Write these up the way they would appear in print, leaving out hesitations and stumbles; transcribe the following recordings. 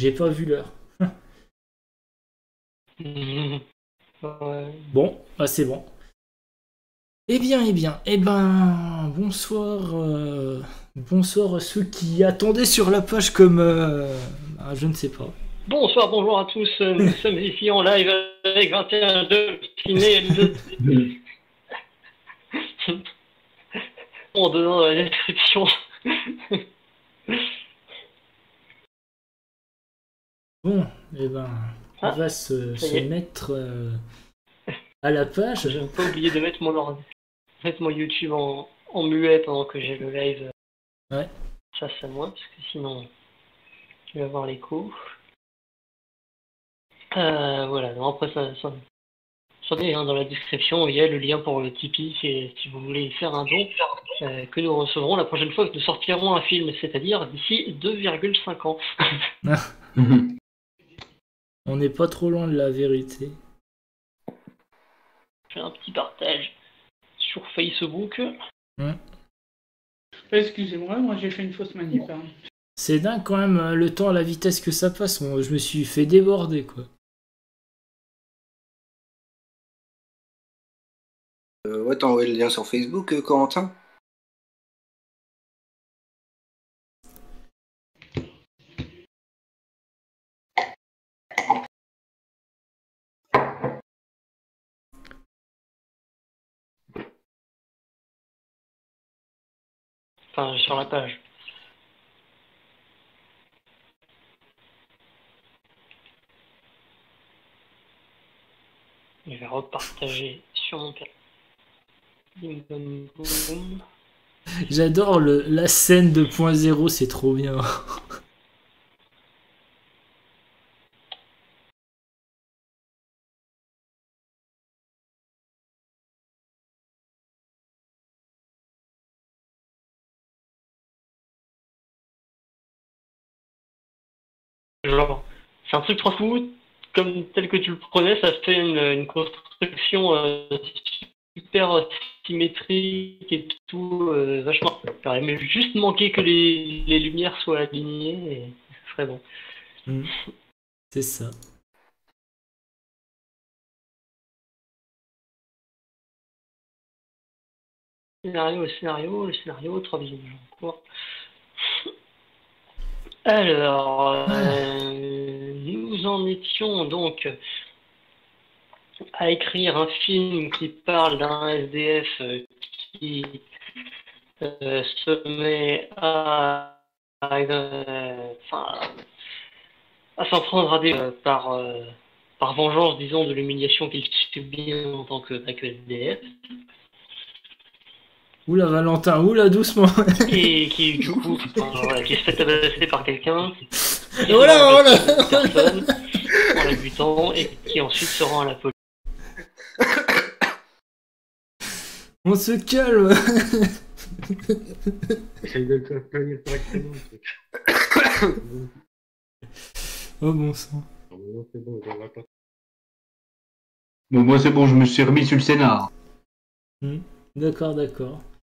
J'ai pas vu l'heure. Ouais. Bon, bah c'est bon. Eh ben, bonsoir, bonsoir à ceux qui attendaient sur la page comme, bah, je ne sais pas. Bonsoir, bonjour à tous. Nous sommes ici en live avec 21 de ciné. En donnant dans la description. Bon, eh ben, on va Ça y se est. mettre à la page. J'ai pas oublié de mettre mon YouTube en muet pendant que j'ai le live Ouais. face à moi, parce que sinon tu vas avoir l'écho. Voilà, donc après attendez, hein, dans la description, il y a le lien pour le Tipeee si vous voulez faire un don que nous recevrons la prochaine fois que nous sortirons un film, c'est-à-dire d'ici 2,5 ans. On n'est pas trop loin de la vérité. Je fais un petit partage sur Facebook. Excusez-moi, j'ai fait une fausse manip. Hein. C'est dingue quand même le temps à la vitesse que ça passe. Je me suis fait déborder quoi. Ouais, t'as envoyé le lien sur Facebook, Corentin? Enfin, sur la page. Je vais repartager sur mon père. Bim, bam, boum. J'adore la scène 2.0, c'est trop bien. Genre, c'est un truc trop fou, comme tel que tu le prenais, ça fait une construction super symétrique et tout, vachement. Il aurait même juste manqué que les lumières soient alignées et ce serait bon. C'est ça. Le scénario, 3 visionnages en cours. Alors, nous en étions donc à écrire un film qui parle d'un SDF qui se met à s'en prendre à des par vengeance, disons, de l'humiliation qu'il subit en tant que SDF. Oula Valentin, oula doucement. Et qui du coup voilà, qui se fait tabasser par quelqu'un qui Voilà, une personne en la butant et qui ensuite se rend à la police. On se calme. Essaye de te tenir correctement. Oh bon sang. C'est bon, on va pas. Bon, moi c'est bon, je me suis remis sur le scénar. D'accord, d'accord.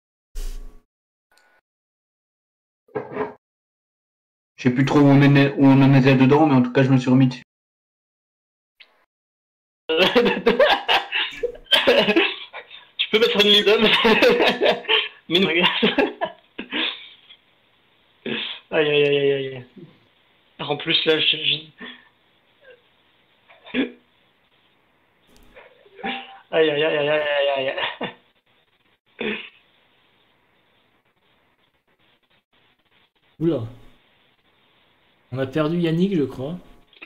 Je sais plus trop où on en était dedans, mais en tout cas je me suis remis dessus. Tu peux mettre une ligne d'homme. Mais non, regarde. Aïe aïe aïe aïe aïe. En plus là, aïe aïe aïe aïe aïe aïe. Oula. On a perdu Yannick, je crois.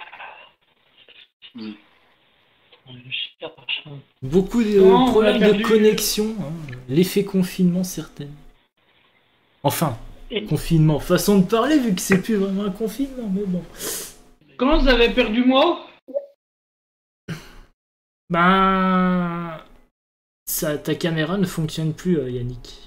Beaucoup de problèmes de connexion. Hein. L'effet confinement, certain. Enfin, confinement. Façon de parler, vu que c'est plus vraiment un confinement, mais bon. Comment vous avez perdu moi? Ben... ta caméra ne fonctionne plus, Yannick.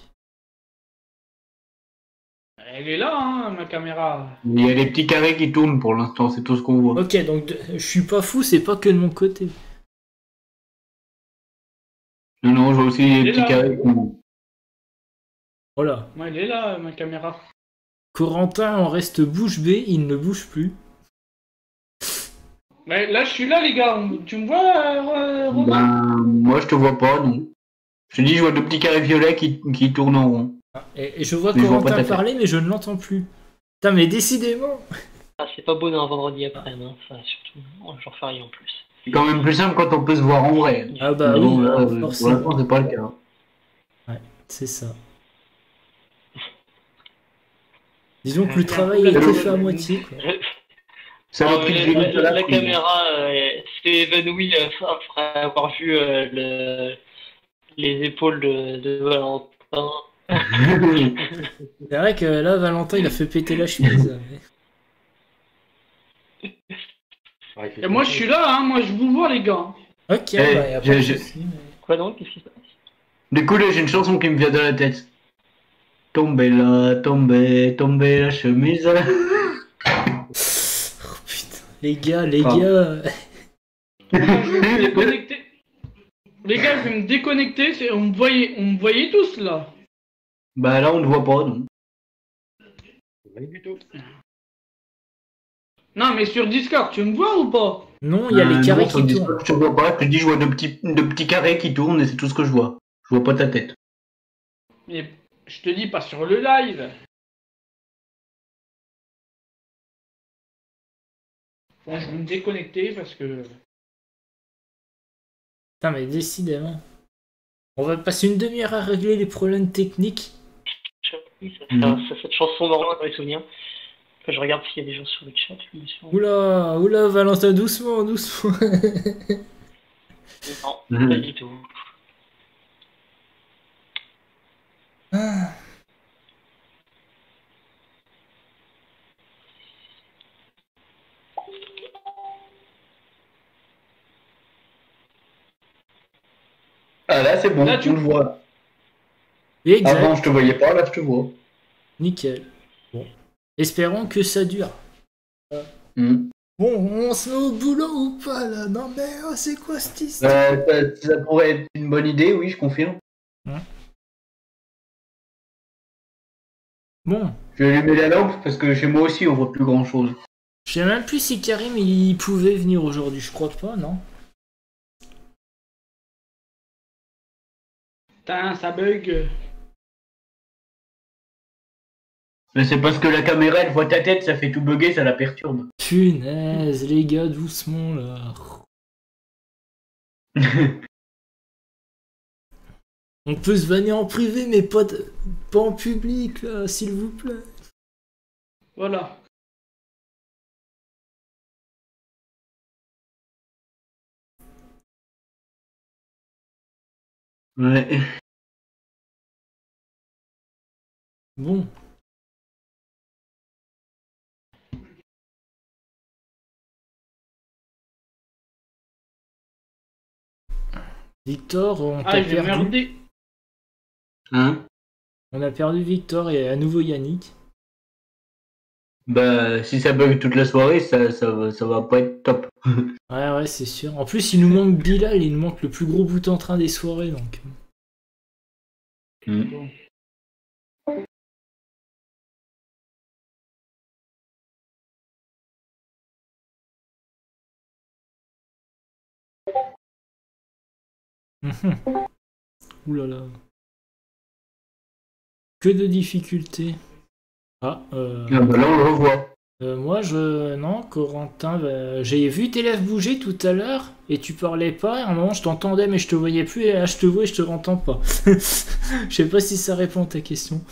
Elle est là, hein, ma caméra. Il y a des petits carrés qui tournent pour l'instant, c'est tout ce qu'on voit. Ok, donc je suis pas fou, c'est pas que de mon côté. Non, non, je vois aussi des petits carrés qui tournent. Voilà. Moi, elle est là, ma caméra. Corentin en reste bouche bée, il ne bouge plus. Mais là, je suis là, les gars. Tu me vois, Romain? Ben, moi je te vois pas, non. Je te dis, je vois deux petits carrés violets qui tournent en rond. Et je vois Mais je vois pas Corentin ta tête. parler, mais je ne l'entends plus. Putain, mais décidément. Ah, c'est pas beau d'un vendredi après, hein. Ça, surtout en jour férié en plus. C'est quand même plus simple quand on peut se voir en vrai. Ah bah Mais oui, bon, là, pour forcément. l'instant, c'est pas le cas. C'est ça. Disons que le travail a C'est été le- fait à moitié, quoi. Ça a pris le minutes à La la fin. caméra s'est évanouie après avoir vu les épaules de Valentin. C'est vrai que là, Valentin, il a fait péter la chemise. Ah, il fait Et moi, ça. je suis là, hein. Moi, je vous vois, les gars. Ok, Eh, bah, y a pas de j'ai- souci, mais- Quoi donc? Qu'est-ce qui se passe? Du coup, là, j'ai une chanson qui me vient de la tête. Tomber là, tomber la chemise. Oh, putain. Les gars, Ah. Moi, je vais me déconnecter. Les gars, je vais me déconnecter. On me voyait tous, là. Bah là, on ne voit pas, non. Rien du tout. Non, mais sur Discord, tu me vois ou pas? Non, il y a les carrés non, sur qui Discord, tournent. je te vois pas. Je te dis, je vois deux petits carrés qui tournent et c'est tout ce que je vois. Je vois pas ta tête. Mais je te dis pas sur le live. Bon, je vais me déconnecter parce que... Putain, mais décidément. On va passer une demi-heure à régler les problèmes techniques. Oui, Mhm. cette chanson me remonte dans les souvenirs. Que je regarde s'il y a des gens sur le chat. Bien sûr. Oula, oula, Valentin, doucement, doucement. Non, pas du tout. Ah. Ah là, c'est bon, Là, tu- on le voit. Exact, Avant, je te voyais pas, là, je te vois. nickel. Bon, espérons que ça dure. Mhm. Bon, on se met au boulot ou pas là? Non mais oh, c'est quoi cette histoire? Ça pourrait être une bonne idée, oui, je confirme. Bon, Je vais allumer la lampe parce que chez moi aussi, on voit plus grand chose. je sais même plus si Karim il pouvait venir aujourd'hui, je crois pas, non? Putain, ça bug. Mais c'est parce que la caméra, elle voit ta tête, ça fait tout bugger, ça la perturbe. Punaise, les gars, doucement là. On peut se vanner en privé, mais pas en public là, s'il vous plaît. Voilà. Ouais. Bon. Victor, on Ah, t'a j'ai perdu. merdé. Hein? On a perdu Victor et à nouveau Yannick. Bah, si ça bug toute la soirée, ça va pas être top. Ouais, c'est sûr. En plus, il nous manque Bilal, il nous manque le plus gros bout en train des soirées donc. Mhm. Ouh là là. Que de difficultés. Ah, Ah bah là, on le revoit. moi non, Corentin, j'ai vu tes lèvres bouger tout à l'heure et tu parlais pas. Et à un moment, je t'entendais mais je te voyais plus et là, je te vois et je te entends pas. Je sais pas si ça répond à ta question.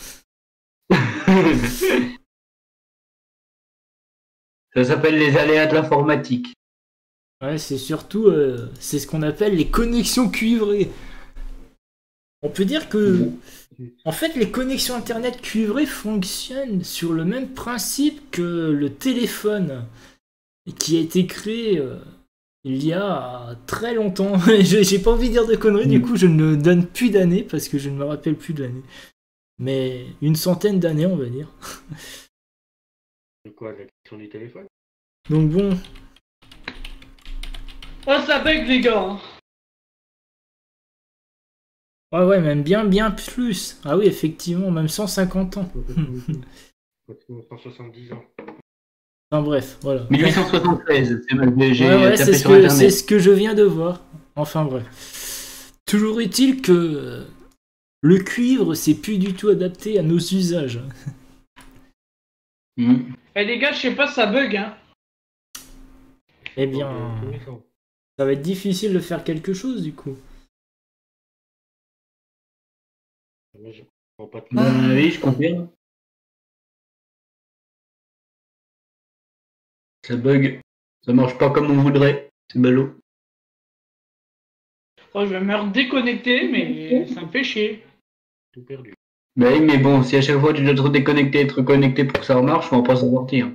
Ça s'appelle les aléas de l'informatique. Ouais, c'est surtout, c'est ce qu'on appelle les connexions cuivrées. On peut dire que, en fait, les connexions internet cuivrées fonctionnent sur le même principe que le téléphone, qui a été créé il y a très longtemps. J'ai pas envie de dire de conneries, du coup, je ne donne plus d'années parce que je ne me rappelle plus de l'année. Mais une centaine d'années, on va dire. C'est quoi, la question du téléphone? Donc bon, Oh, ça bug, les gars. ouais, même bien plus. Ah oui, effectivement, même 150 ans. Pratiquement 170 ans. Enfin bref, voilà. 1873, j'ai Ouais, tapé c'est sur internet. ce que je viens de voir. Enfin bref. Toujours est-il que le cuivre, c'est plus du tout adapté à nos usages. Mhm. Eh les gars, je sais pas, ça bug, hein. Eh bien, ça va être difficile de faire quelque chose du coup. Je comprends pas Oui, je confirme. Ça bug. Ça marche pas comme on voudrait. C'est ballot. Oh, je vais me redéconnecter, mais ça me fait chier. tout perdu. Bah oui, mais bon, si à chaque fois tu dois te redéconnecter et te reconnecter pour que ça remarche, on va pas s'en sortir.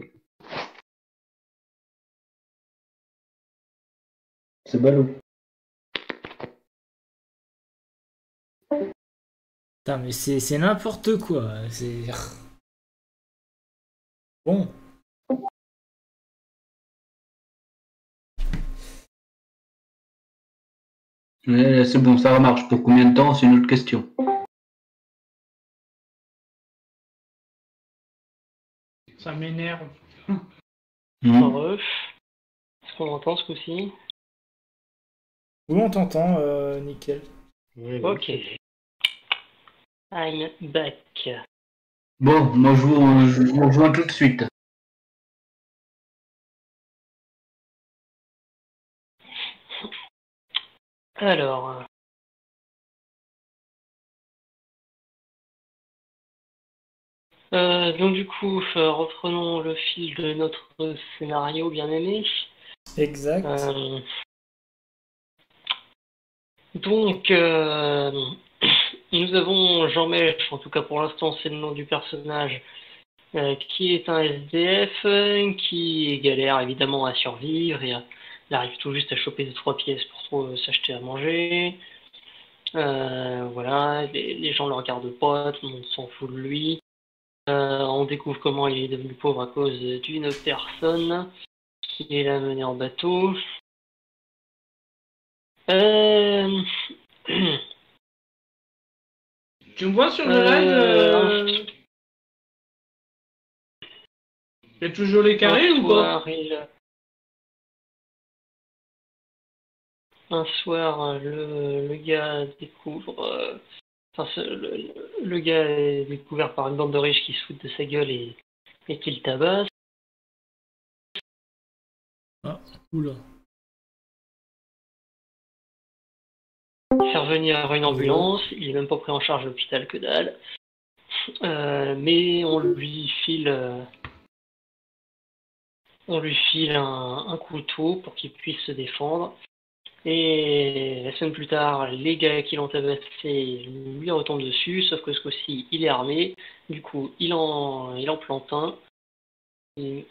C'est ballot. Putain, mais c'est n'importe quoi. C'est. Bon. C'est bon, ça remarche. Pour combien de temps, c'est une autre question. Ça m'énerve. Mhm. Ref. Est-ce qu'on entend ce coup-ci? Oui, on t'entend, nickel. Ouais, Ok. I'm back. Bon, moi je vous rejoins tout de suite. Alors. Donc du coup, reprenons le fil de notre scénario bien aimé. Exact. Donc, nous avons Jean Mèche, en tout cas pour l'instant c'est le nom du personnage, qui est un SDF, qui galère évidemment à survivre, et il arrive tout juste à choper 2-3 pièces pour s'acheter à manger. Voilà, les gens le regardent pas, tout le monde s'en fout de lui. On découvre comment il est devenu pauvre à cause d'une personne qui l'a mené en bateau. Tu me vois sur le live Il y a toujours les carrés ou pas? Un soir, le gars découvre. Le gars est découvert par une bande de riches qui se foutent de sa gueule et qui le tabasse. Oula. Faire venir une ambulance, il est même pas pris en charge à l'hôpital, que dalle. Mais on lui file un couteau pour qu'il puisse se défendre. Et la semaine plus tard, les gars qui l'ont tabassé lui retombent dessus, sauf que ce coup-ci, il est armé. Du coup, il en plante un. Et...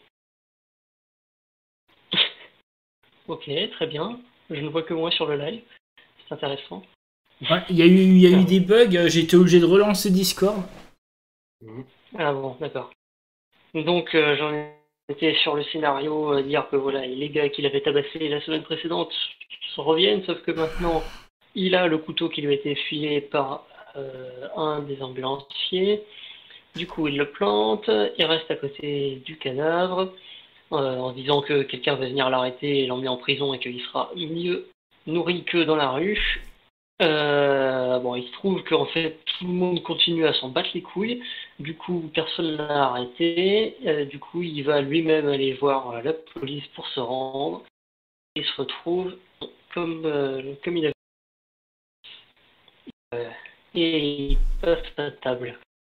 Ok, très bien. Je ne vois que moi sur le live. C'est intéressant. Ouais, il y a eu des bugs, j'ai été obligé de relancer Discord. Ah bon, d'accord. Donc, j'en étais sur le scénario, dire que voilà, les gars qu'il avait tabassés la semaine précédente reviennent, sauf que maintenant, il a le couteau qui lui a été filé par un des ambulanciers. Du coup, il le plante, il reste à côté du cadavre, en disant que quelqu'un va venir l'arrêter et l'emmener en prison et qu'il sera mieux nourri que dans la rue. Bon, il se trouve qu'en fait, tout le monde continue à s'en battre les couilles. Du coup, personne ne l'a arrêté. Du coup, il va lui-même aller voir la police pour se rendre. Il se retrouve comme il avait. Et il passe à table.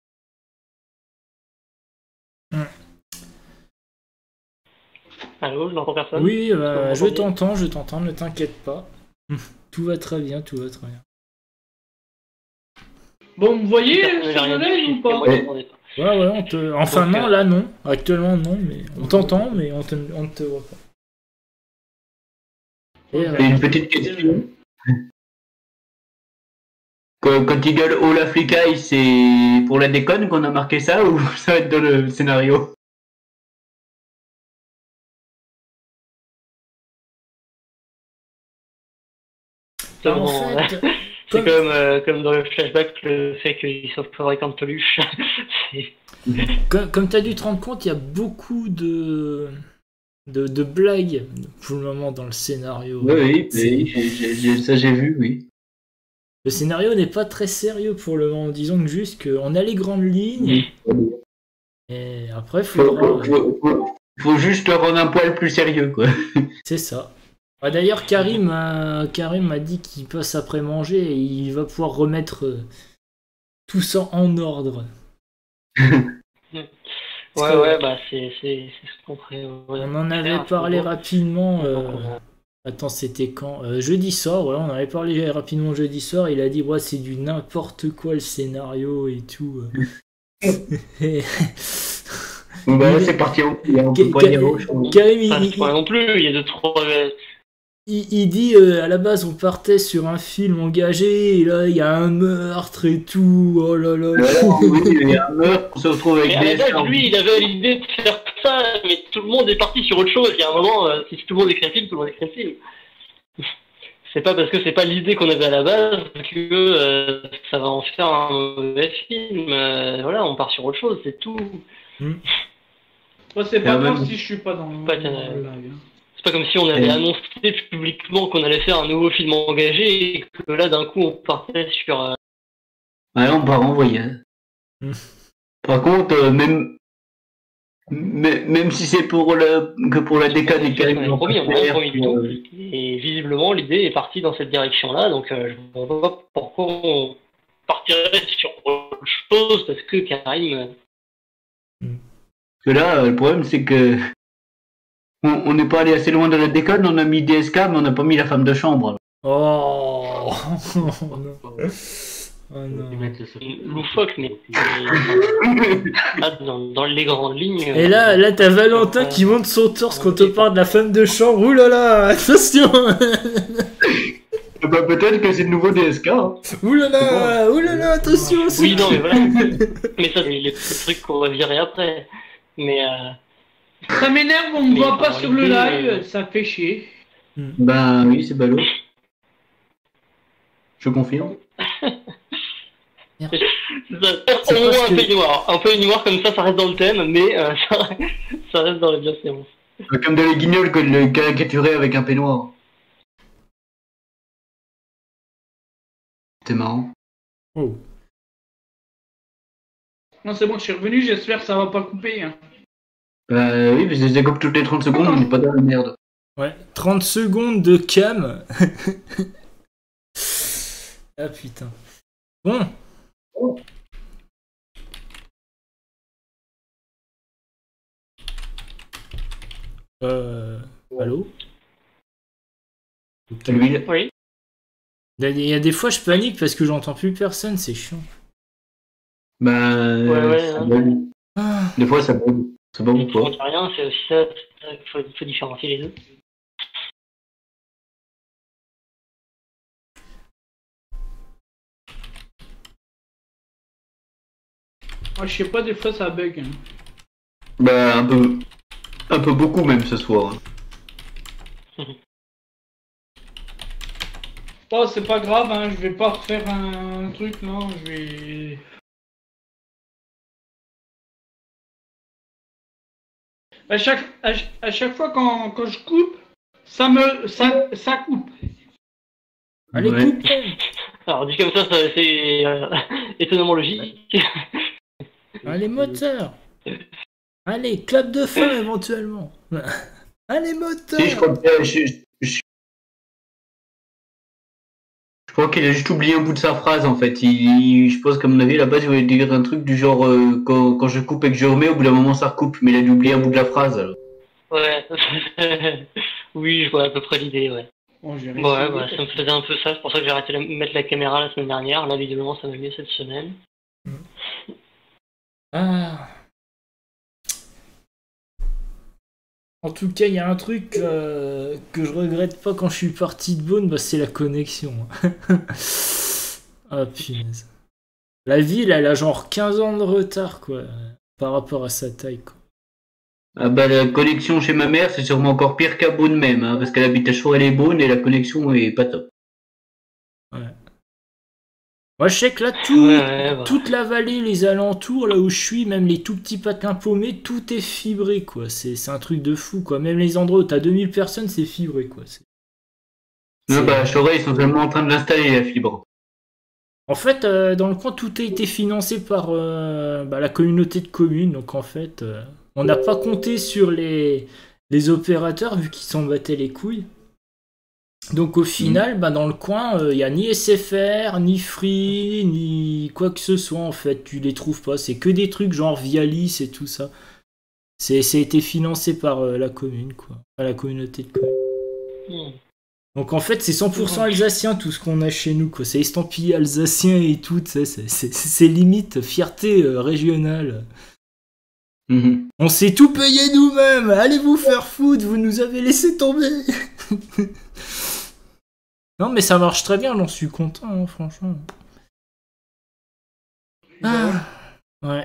Allô, je n'entends personne? Oui, je t'entends, ne t'inquiète pas. Tout va très bien, tout va très bien. Bon, vous voyez Personne sur n'avait le rien dit, live ou puisque pas? moi, je n'entendais pas. Ouais, on te. Enfin, Donc, non, là, non. Actuellement, non, mais on t'entend, mais on ne te voit pas. Et, Et une petite question. Quand il gueule Oh la flicaille, c'est pour la déconne qu'on a marqué ça ou ça va être dans le scénario? en fait, C'est comme dans le flashback, le fait qu'ils soient fabricants de peluches. C'est- Comme tu as dû te rendre compte, il y a beaucoup de blagues pour le moment dans le scénario. Oui, C'est- ça j'ai vu, oui. Le scénario n'est pas très sérieux pour le moment. Disons que juste qu'on a les grandes lignes et après faudra. Faut juste le rendre un poil plus sérieux, quoi. C'est ça. Ah, d'ailleurs, Karim m'a dit qu'il passe après manger et il va pouvoir remettre tout ça en ordre. Ouais, bah c'est ce qu'on ferait. On en avait parlé rapidement. Attends, c'était quand jeudi soir, ouais, on en avait parlé rapidement jeudi soir. Il a dit, ouais, c'est du n'importe quoi le scénario et tout. Et- Bah là, c'est parti, on peut pas dire autre chose. Karim, Pas à ce point non plus, il y a deux, trois. il dit à la base on partait sur un film engagé et là il y a un meurtre et tout. Oh là là. Oui, il y a un meurtre, on se retrouve avec Mais à la des base, armes. lui, il avait l'idée de faire ça, mais tout le monde est parti sur autre chose. Il y a un moment, si tout le monde écrit un film, tout le monde écrit un film. C'est pas parce que c'est pas l'idée qu'on avait à la base que ça va en faire un mauvais film. Voilà, on part sur autre chose, c'est tout. Moi, c'est pas Et grave même- si je suis pas dans Pas le qu'un- live. Hein. C'est pas comme si on avait annoncé publiquement qu'on allait faire un nouveau film engagé et que là, d'un coup, on partait sur. Ah là, on part en voyage. Par contre, même si c'est pour la décade et On a promis du tout. Et visiblement, l'idée est partie dans cette direction-là, donc je ne vois pas pourquoi on partirait sur autre chose, parce que Karim. Parce que là, le problème, c'est que on n'est pas allé assez loin de la déconne, on a mis DSK, mais on n'a pas mis la femme de chambre. Oh non. Oh non. Loufoque, mais dans les grandes lignes. Et là t'as Valentin qui monte son torse quand on parle de la femme de chambre. Ouh là là, attention. Bah, peut-être que c'est le nouveau DSK. Hein. Ouh là là, attention. Oui, non, mais voilà. Mais ça, c'est les trucs qu'on va virer après. Mais Ça m'énerve, on me Mais voit pas dans sur le l'idée, live, ça fait chier. Ben oui, c'est ballot. Je confirme. au moins un peu noir comme ça reste dans le thème, mais ça reste dans la bienséance. Comme dans les guignols que le caricaturé avec un peignoir. C'était marrant. Oh. Non, c'est bon, je suis revenu, j'espère que ça va pas couper. Hein. Oui, parce que je découpe toutes les 30 secondes, on n'est pas dans la merde. Ouais, 30 secondes de cam. Ah putain. Bon. Allô? L'huile. Oui. Il y a des fois je panique parce que j'entends plus personne, c'est chiant. Ben, Ouais, ça hein. bug. Ah. Des fois ça bug. C'est pas On pourquoi. ne rien, c'est aussi ça, faut différencier les deux. Moi, je sais pas, des fois ça bug. Hein. Ben, un peu beaucoup même ce soir. Oh, c'est pas grave, hein, je vais pas refaire un truc, non, je vais... À chaque fois quand je coupe, ça coupe. Allez, Ouais. coupe. Alors dit comme ça c'est étonnamment logique. Allez, moteur. Allez, clap de fin éventuellement. Allez, moteur. Si, je crois que je crois qu'il a juste oublié un bout de sa phrase en fait. Je pense qu'à mon avis, à la base, il voulait dire un truc du genre quand je coupe et que je remets, au bout d'un moment ça recoupe, mais il a dû oublier un bout de la phrase. Alors. Ouais. Oui, je vois à peu près l'idée, ouais. Bon, j'ai Ouais, bah, ça me faisait un peu ça, c'est pour ça que j'ai arrêté de mettre la caméra la semaine dernière. Là, visiblement, ça va mieux cette semaine. Ah. En tout cas, il y a un truc que je regrette pas quand je suis parti de Beaune, bah, c'est la connexion. Ah punaise. La ville, elle a genre 15 ans de retard, quoi, par rapport à sa taille, quoi. Ah bah la connexion chez ma mère, c'est sûrement encore pire qu'à Beaune même, hein, parce qu'elle habite à Chorel-les-Beaune et la connexion est pas top. Ouais. Moi, je sais que là, Ouais, toute la vallée, les alentours, là où je suis, même les tout petits patins paumés, tout est fibré, quoi. C'est un truc de fou, quoi. Même les endroits où t'as 2000 personnes, c'est fibré, quoi. Non, bah, Choré, ils sont seulement en train de l'installer, la fibre. En fait, dans le coin, tout a été financé par la communauté de communes. Donc, en fait, on n'a pas compté sur les opérateurs, vu qu'ils s'en battaient les couilles. Donc au final, dans le coin, il n'y a ni SFR, ni Free, ni quoi que ce soit en fait. Tu les trouves pas. C'est que des trucs genre Vialis et tout ça. Ça a été financé par la commune, quoi. Enfin, la communauté de communes. Donc en fait, c'est 100% alsacien tout ce qu'on a chez nous, quoi. C'est estampillé alsacien et tout. C'est limite fierté régionale. On s'est tout payé nous-mêmes. Allez vous faire foutre, vous nous avez laissé tomber. Non, mais ça marche très bien, j'en suis content, hein, franchement. Ah, ouais.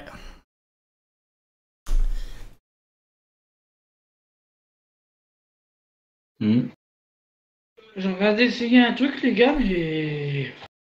J'ai regardé essayer un truc, les gars, mais.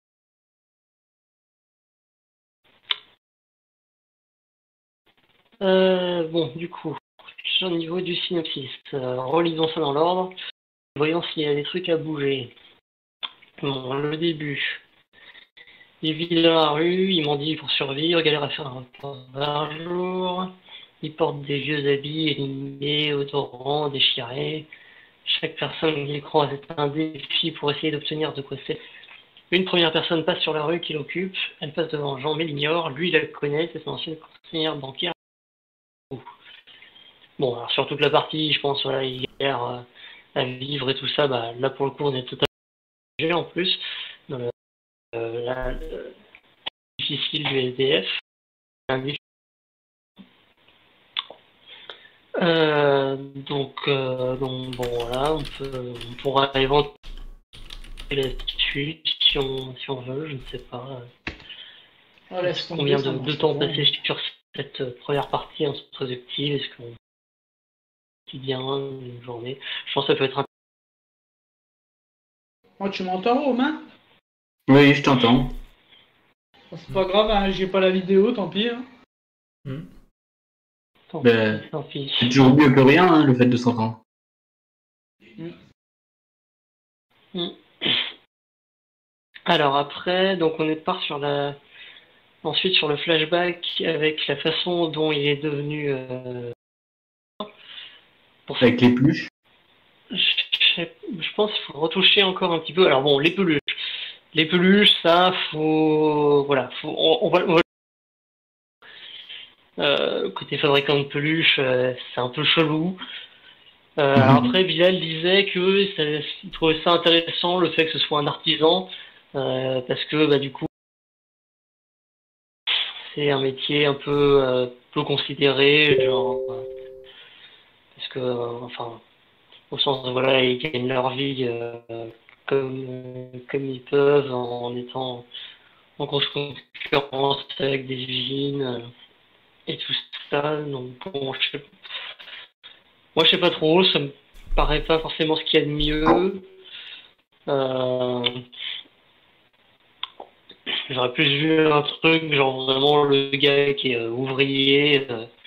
Bon, du coup, au niveau du synopsis, relisons ça dans l'ordre, voyons s'il y a des trucs à bouger. Bon, le début. Ils vivent dans la rue, ils mendient pour survivre, galèrent à faire un repas par jour. Ils portent des vieux habits élimés, odorants, déchirés. Chaque personne qu'ils croisent est un défi pour essayer d'obtenir de quoi c'est. Une première personne passe sur la rue qu'il occupe, elle passe devant Jean, mais l'ignore. Lui, il la connaît, c'est son ancienne conseillère bancaire. Bon, alors sur toute la partie, je pense, voilà, il galère à vivre et tout ça, là pour le coup, on est totalement en plus dans le difficile du SDF. Donc bon, voilà, on pourra éventuellement là-dessus si on veut, je ne sais pas. Combien de temps passer sur cette première partie introductive, est-ce qu'on quotidien, une journée, je pense que ça peut être un... Oh, tu m'entends, Romain? Oui, je t'entends. C'est pas grave, hein, j'ai pas la vidéo, tant pis. Hein. Tant pis. C'est toujours mieux que rien, hein, le fait de s'entendre. Alors après, donc on part ensuite sur le flashback avec la façon dont il est devenu... Avec les peluches. Je pense qu'il faut retoucher encore un petit peu. Alors bon, les peluches, ça, faut... Voilà, on va... Côté fabricant de peluches, c'est un peu chelou. Alors après, Bilal disait il trouvait ça intéressant, le fait que ce soit un artisan, parce que du coup, c'est un métier un peu considéré, genre... parce que, enfin... au sens de voilà, ils gagnent leur vie comme ils peuvent en étant en grosse concurrence avec des usines et tout ça. Donc bon, moi je sais pas trop, ça me paraît pas forcément ce qu'il y a de mieux. J'aurais plus vu un truc genre vraiment le gars qui est ouvrier.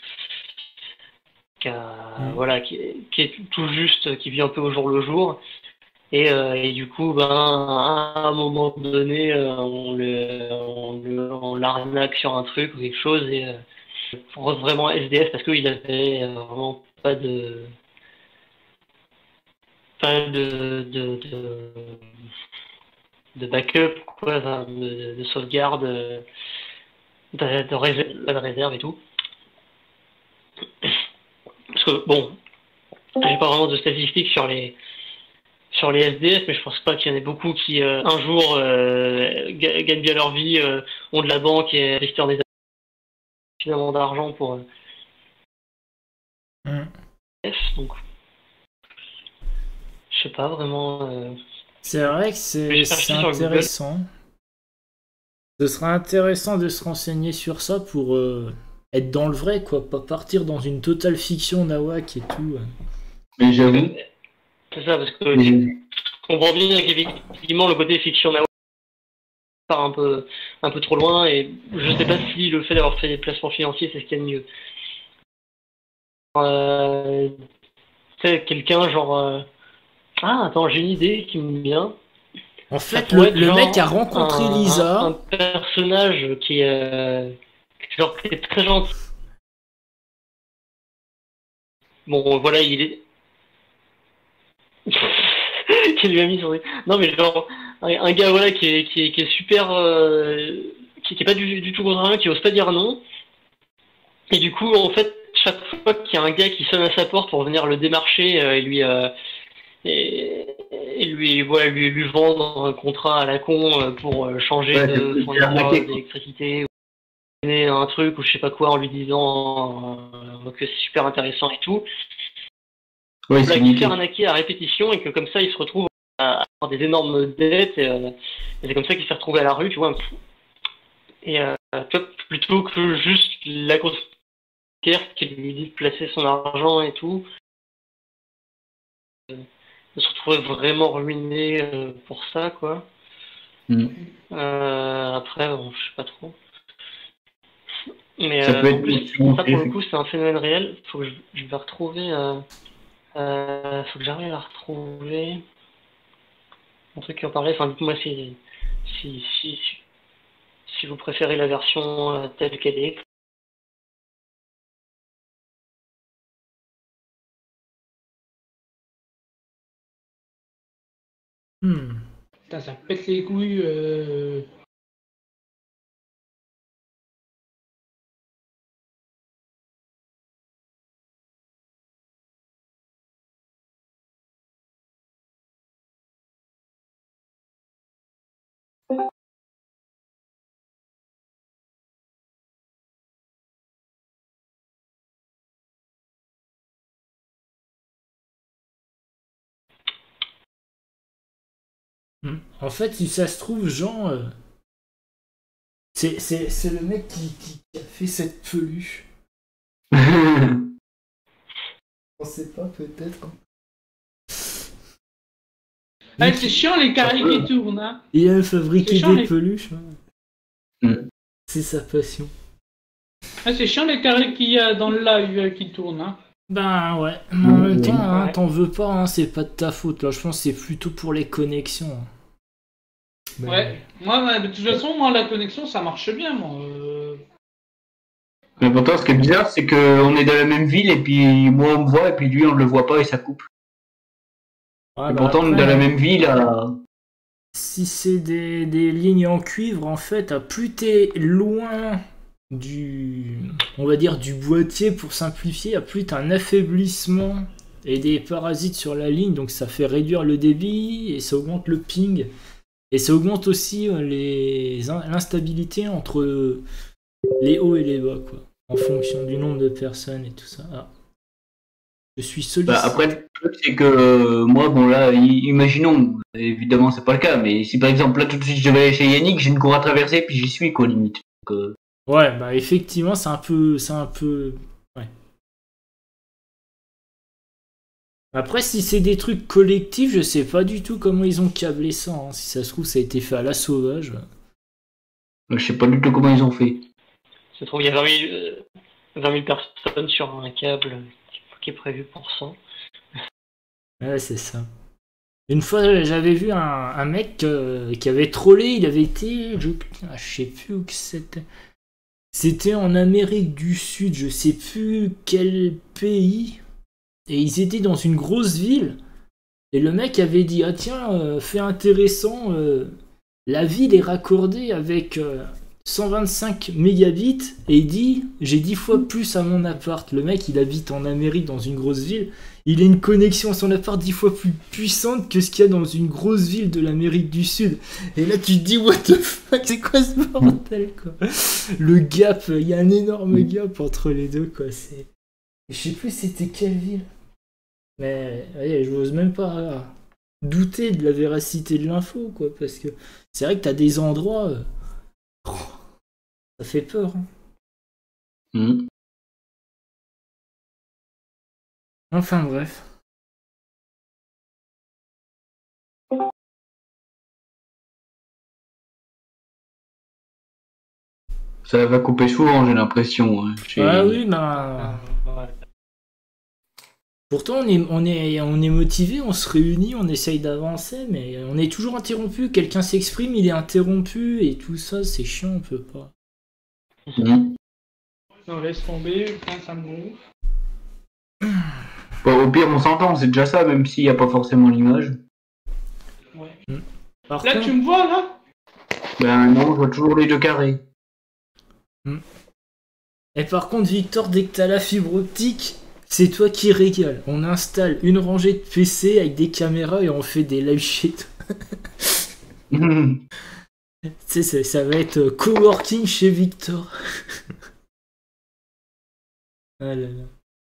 Voilà, qui est tout juste, qui vit un peu au jour le jour, et du coup, à un moment donné, on l'arnaque sur un truc ou quelque chose, et vraiment SDF parce qu'il avait vraiment pas de backup, quoi, de sauvegarde, de réserve et tout. Parce que bon, j'ai pas vraiment de statistiques sur les SDF, mais je pense pas qu'il y en ait beaucoup qui un jour gagnent bien leur vie, ont de la banque et investissent des finalement d'argent pour SDF, donc je sais pas vraiment. C'est vrai que c'est intéressant. Ce sera intéressant de se renseigner sur ça pour être dans le vrai, quoi, pas partir dans une totale fiction nawak et tout. Mais j'avoue. C'est ça, parce que je comprends bien qu'effectivement le côté fiction nawak part un peu trop loin, et je sais pas si le fait d'avoir fait des placements financiers, c'est ce qu'il y a de mieux. Tu sais, quelqu'un genre... Ah, attends, j'ai une idée qui me vient. En Ça fait, pourrait être le genre mec a rencontré un Lisa. personnage qui est, genre, qui est très gentil. Bon, voilà, il est... qui lui a mis sur les... Non, mais genre, un gars, voilà, qui est super... qui est pas du tout contre rien, qui ose pas dire non. Et du coup, en fait, chaque fois qu'il y a un gars qui sonne à sa porte pour venir le démarcher voilà, lui vendre un contrat à la con pour changer Ouais, de c'est fournisseur arnaqué, quoi. d'électricité, ou donner un truc ou je sais pas quoi en lui disant que c'est super intéressant et tout. Ouais, Là, c'est qui se fait nickel. arnaquer à répétition et que comme ça il se retrouve à avoir des énormes dettes et c'est comme ça qu'il s'est retrouvé à la rue, tu vois. Et tu vois, plutôt que juste la grosse carte qui lui dit de placer son argent et tout, de se retrouver vraiment ruiné pour ça, quoi. Mm. Après, bon, je sais pas trop. Mais Ça peut en être plus, aussi bon, ça pour le coup, c'est un phénomène réel. Faut que je vais retrouver. Faut que j'arrive à retrouver un truc qui en parlait. Enfin, dites-moi si, si, si vous préférez la version telle qu'elle est. Putain, ça pète les couilles. En fait, si ça se trouve, Jean, c'est le mec qui a fait cette peluche. On sait pas, peut-être. Ah, c'est chiant les carrés qui tournent, hein. Il aime fabriquer C'est chiant, des les- peluches. Mm. C'est sa passion. Ah, c'est chiant les carrés qu'il y a dans le live qui tournent, hein. Ben ouais, mais en même Oui. temps, hein, Ouais. t'en veux pas, hein, c'est pas de ta faute. Là, je pense que c'est plutôt pour les connexions. hein. Mais- Ouais. Moi, de toute façon, moi, la connexion, ça marche bien, moi. Mais pourtant, ce qui est bizarre, c'est qu'on est dans la même ville et puis moi on me voit et puis lui on ne le voit pas et ça coupe. Ouais, Et bah pourtant, on est après, dans la même ville à... si c'est des lignes en cuivre, en fait, plus t'es loin du, on va dire, du boîtier pour simplifier, plus t'as un affaiblissement et des parasites sur la ligne, donc ça fait réduire le débit et ça augmente le ping. Et ça augmente aussi l'instabilité entre les hauts et les bas, quoi, en fonction du nombre de personnes et tout ça. Ah. Je suis sollicité. Bah, après, le truc, c'est que moi, bon là, imaginons, évidemment c'est pas le cas, mais si par exemple là tout de suite je vais aller chez Yannick, j'ai une cour à traverser puis j'y suis quoi limite. Donc, Ouais, bah effectivement, c'est un peu. Ouais. Après, si c'est des trucs collectifs, je sais pas du tout comment ils ont câblé ça. hein. Si ça se trouve, ça a été fait à la sauvage. je sais pas du tout comment ils ont fait. Se trouve, il y a 20 000 personnes sur un câble qui est prévu pour ça. Ouais, c'est ça. Une fois, j'avais vu un mec qui avait trollé, il avait été. Je sais plus où que c'était. C'était en Amérique du Sud, je sais plus quel pays. Et ils étaient dans une grosse ville. Et le mec avait dit, ah tiens, fait intéressant, la ville est raccordée avec 125 mégabits. Et il dit, j'ai 10 fois plus à mon appart. Le mec, il habite en Amérique dans une grosse ville. Il a une connexion à son appart 10 fois plus puissante que ce qu'il y a dans une grosse ville de l'Amérique du Sud. Et là, tu te dis, what the fuck, c'est quoi ce bordel, quoi. Le gap, il y a un énorme gap entre les deux, quoi. Je sais plus c'était quelle ville. Mais ouais, je n'ose même pas douter de la véracité de l'info, quoi, parce que c'est vrai que t'as des endroits, ça fait peur. hein. Mhm. Enfin bref. Ça va couper souvent, j'ai l'impression. Hein. Ah oui, ben. Ouais. Pourtant, on est motivé, on se réunit, on essaye d'avancer, mais on est toujours interrompu. Quelqu'un s'exprime, il est interrompu, et tout ça, c'est chiant, on peut pas. Mhm. Non, laisse tomber, putain, ça me gonfle. Bon, au pire, on s'entend, c'est déjà ça, même s'il n'y a pas forcément l'image. Ouais. Par Là, contre, tu me vois, là? Ben non, je vois toujours les deux carrés. et par contre, Victor, dès que t'as la fibre optique, c'est toi qui régale. On installe une rangée de PC avec des caméras et on fait des live shit. Mhm. Tu sais, ça va être coworking chez Victor. Ah là là.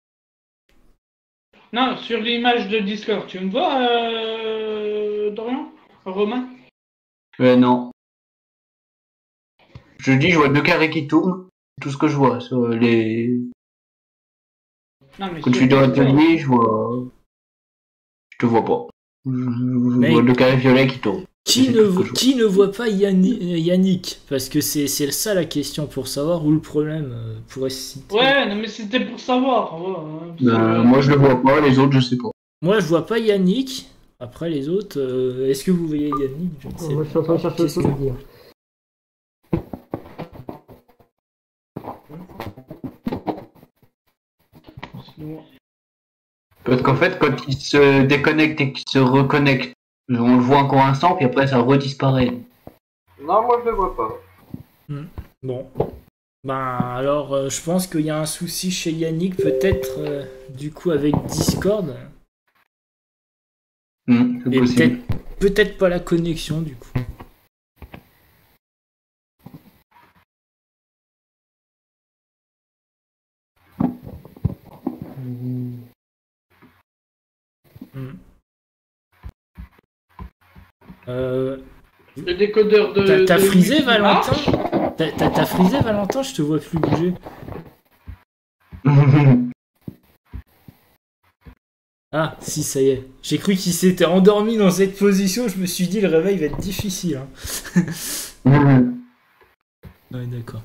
Non, sur l'image de Discord, tu me vois, Dorian? Romain? Non. Je dis, je vois deux carrés qui tournent. C'est tout ce que je vois sur les. Non, mais Quand je sur suis dans Discord. l'atelier, je vois. Je te vois pas. Je Mais- vois deux carrés violets qui tournent. Qui C'est ne, tout ce que je vois. qui ne voit pas Yannick? Parce que c'est ça la question pour savoir où le problème pourrait se situer. Ouais, non, mais c'était pour savoir. Ouais, hein, parce que- Moi, je le vois pas, les autres, je sais pas. Moi, je vois pas Yannick. Après, les autres, est-ce que vous voyez Yannick? Je ne sais Moi, je suis en train de chercher autre chose à dire. Sinon- Parce qu'en fait, quand il se déconnecte et qu'il se reconnecte, on le voit encore un instant, puis après, ça redisparaît. Non, moi je le vois pas. Bon. Ben, alors, je pense qu'il y a un souci chez Yannick, peut-être, du coup, avec Discord. C'est Et possible. peut-être pas la connexion, du coup. Hmm. Le décodeur de. T'as de frisé, Wiki Valentin? marche. T'as frisé, Valentin? Je te vois plus bouger. Ah, si, ça y est. J'ai cru qu'il s'était endormi dans cette position. Je me suis dit, le réveil va être difficile. Hein. Ouais, d'accord.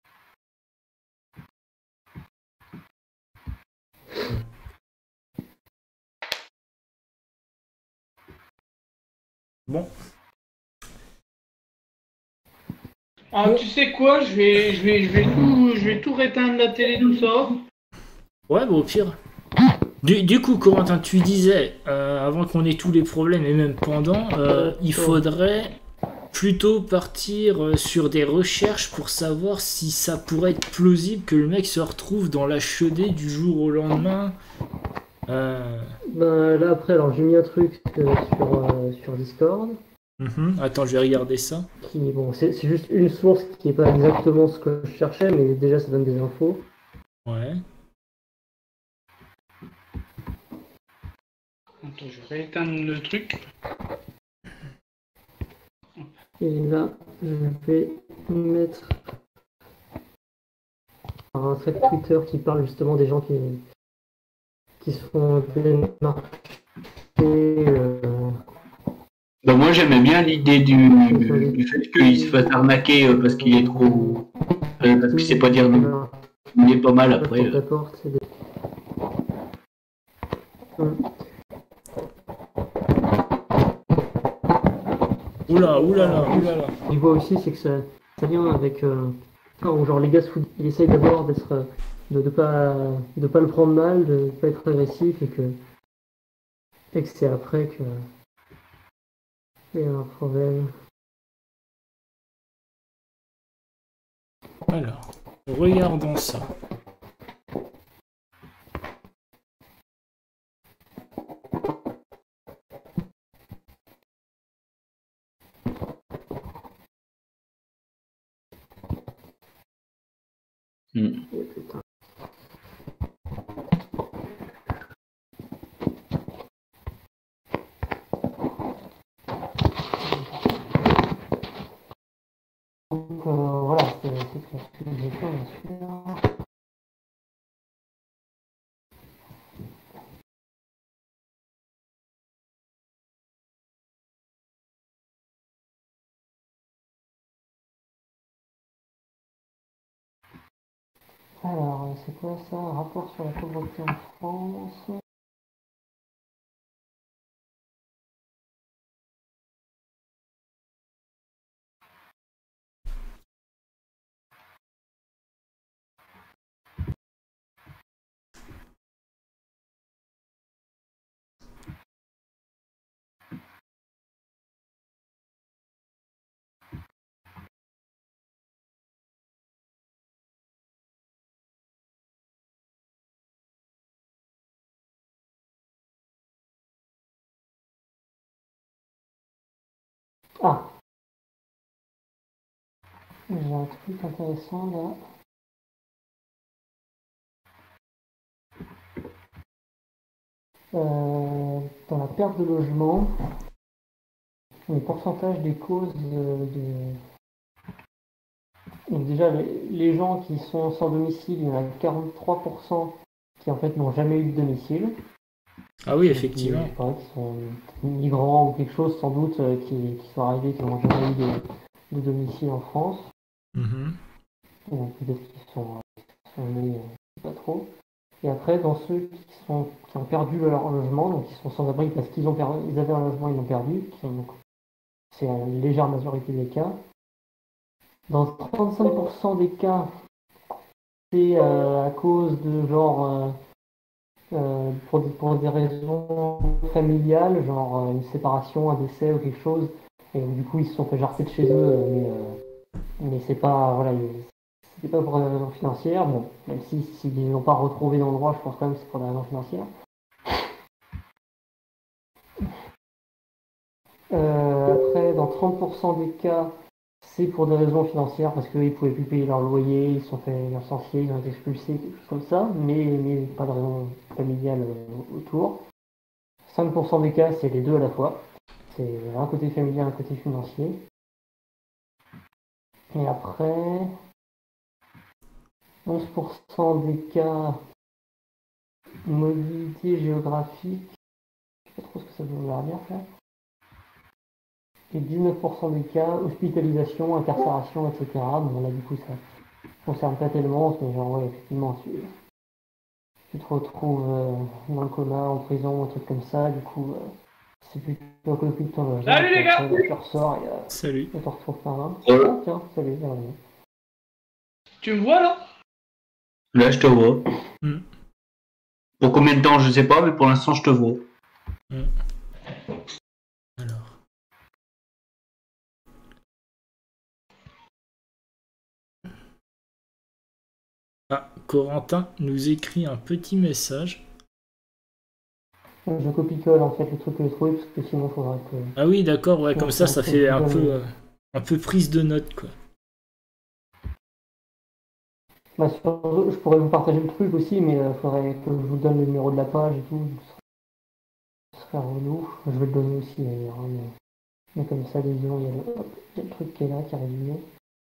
Bon. Ah, tu sais quoi, je vais tout réteindre la télé, tout ça. Ouais, bah au pire. Du coup, Corentin, tu disais, avant qu'on ait tous les problèmes et même pendant, il faudrait plutôt partir sur des recherches pour savoir si ça pourrait être plausible que le mec se retrouve dans l'HED du jour au lendemain. Ben, là, après, alors j'ai mis un truc sur Discord. Attends, je vais regarder ça. Qui, bon, c'est juste une source qui n'est pas exactement ce que je cherchais, mais déjà ça donne des infos. Ouais. Attends, je vais éteindre le truc. Et là, je vais mettre un thread Twitter qui parle justement des gens qui se font démarcher. Bah, moi, j'aimais bien l'idée du fait qu'il se fasse arnaquer parce qu'il est trop. Parce qu'il sait pas dire non. Il est pas mal après. Porte, c'est des... Oulala. Je vois aussi, c'est que ça vient avec. Genre les gars, ils essayent d'abord d'être. De pas le prendre mal, de pas être agressif et que c'est après que. Il y a un problème. Alors, regardons ça. Putain. Donc voilà, c'est ce que j'ai fait, bien sûr. Alors, c'est quoi ça? Un rapport sur la pauvreté en France. Ah, j'ai un truc intéressant là. Dans la perte de logement, les pourcentages des causes de... Donc déjà, les gens qui sont sans domicile, il y en a 43% qui en fait n'ont jamais eu de domicile. Ah oui, Donc, effectivement. je sais pas, qui sont migrants ou quelque chose sans doute, qui sont arrivés, qui n'ont jamais eu de domicile en France. Mhm. Donc peut-être qu'ils sont nés, je sais pas trop. Et après, dans ceux qui ont perdu leur logement, donc qui sont sans abri parce qu'ils avaient un logement, ils l'ont perdu, c'est la légère majorité des cas. Dans 35% des cas, c'est à cause de genre pour des raisons familiales, genre une séparation, un décès ou quelque chose. Et donc, du coup, ils se sont fait jarter de chez eux, mais c'est pas voilà, c'était pas pour des raisons financières. Bon, même si s'ils n'ont pas retrouvé d'endroit, je pense quand même que c'est pour des raisons financières. Après, dans 30% des cas, c'est pour des raisons financières parce qu'ils ne pouvaient plus payer leur loyer, ils se sont fait licencier, ils ont été expulsés, quelque chose comme ça, mais pas de raison familiale autour. 5% des cas, c'est les deux à la fois. C'est un côté familial, un côté financier. Et après, 11% des cas, mobilité géographique. Je sais pas trop ce que ça veut dire ça. Et 19% des cas, hospitalisation, incarcération, etc. Bon là du coup ça concerne pas tellement, mais genre ouais, effectivement tu te retrouves dans le coma, en prison, un truc comme ça, du coup c'est plutôt que depuis ton logement. Salut les gars! Après, tu ressors Salut. et tu retrouves par un. Voilà. Ah tiens, salut, bienvenue. Tu me vois là? Là, je te vois. Mm. Pour combien de temps, je sais pas, mais pour l'instant, je te vois. Alors. Ah, Corentin nous écrit un petit message. Je copie-colle en fait le truc que j'ai trouvé parce que sinon il faudrait que. Ah oui, d'accord, ouais, comme ça, ça fait un Ouais. peu prise de notes, quoi. Bah, je pourrais vous partager le truc aussi, mais il faudrait que je vous donne le numéro de la page et tout. Ce serait relou. Je vais le donner aussi d'ailleurs. Hein, mais comme ça, disons, il y a le truc qui est là, qui est résumé.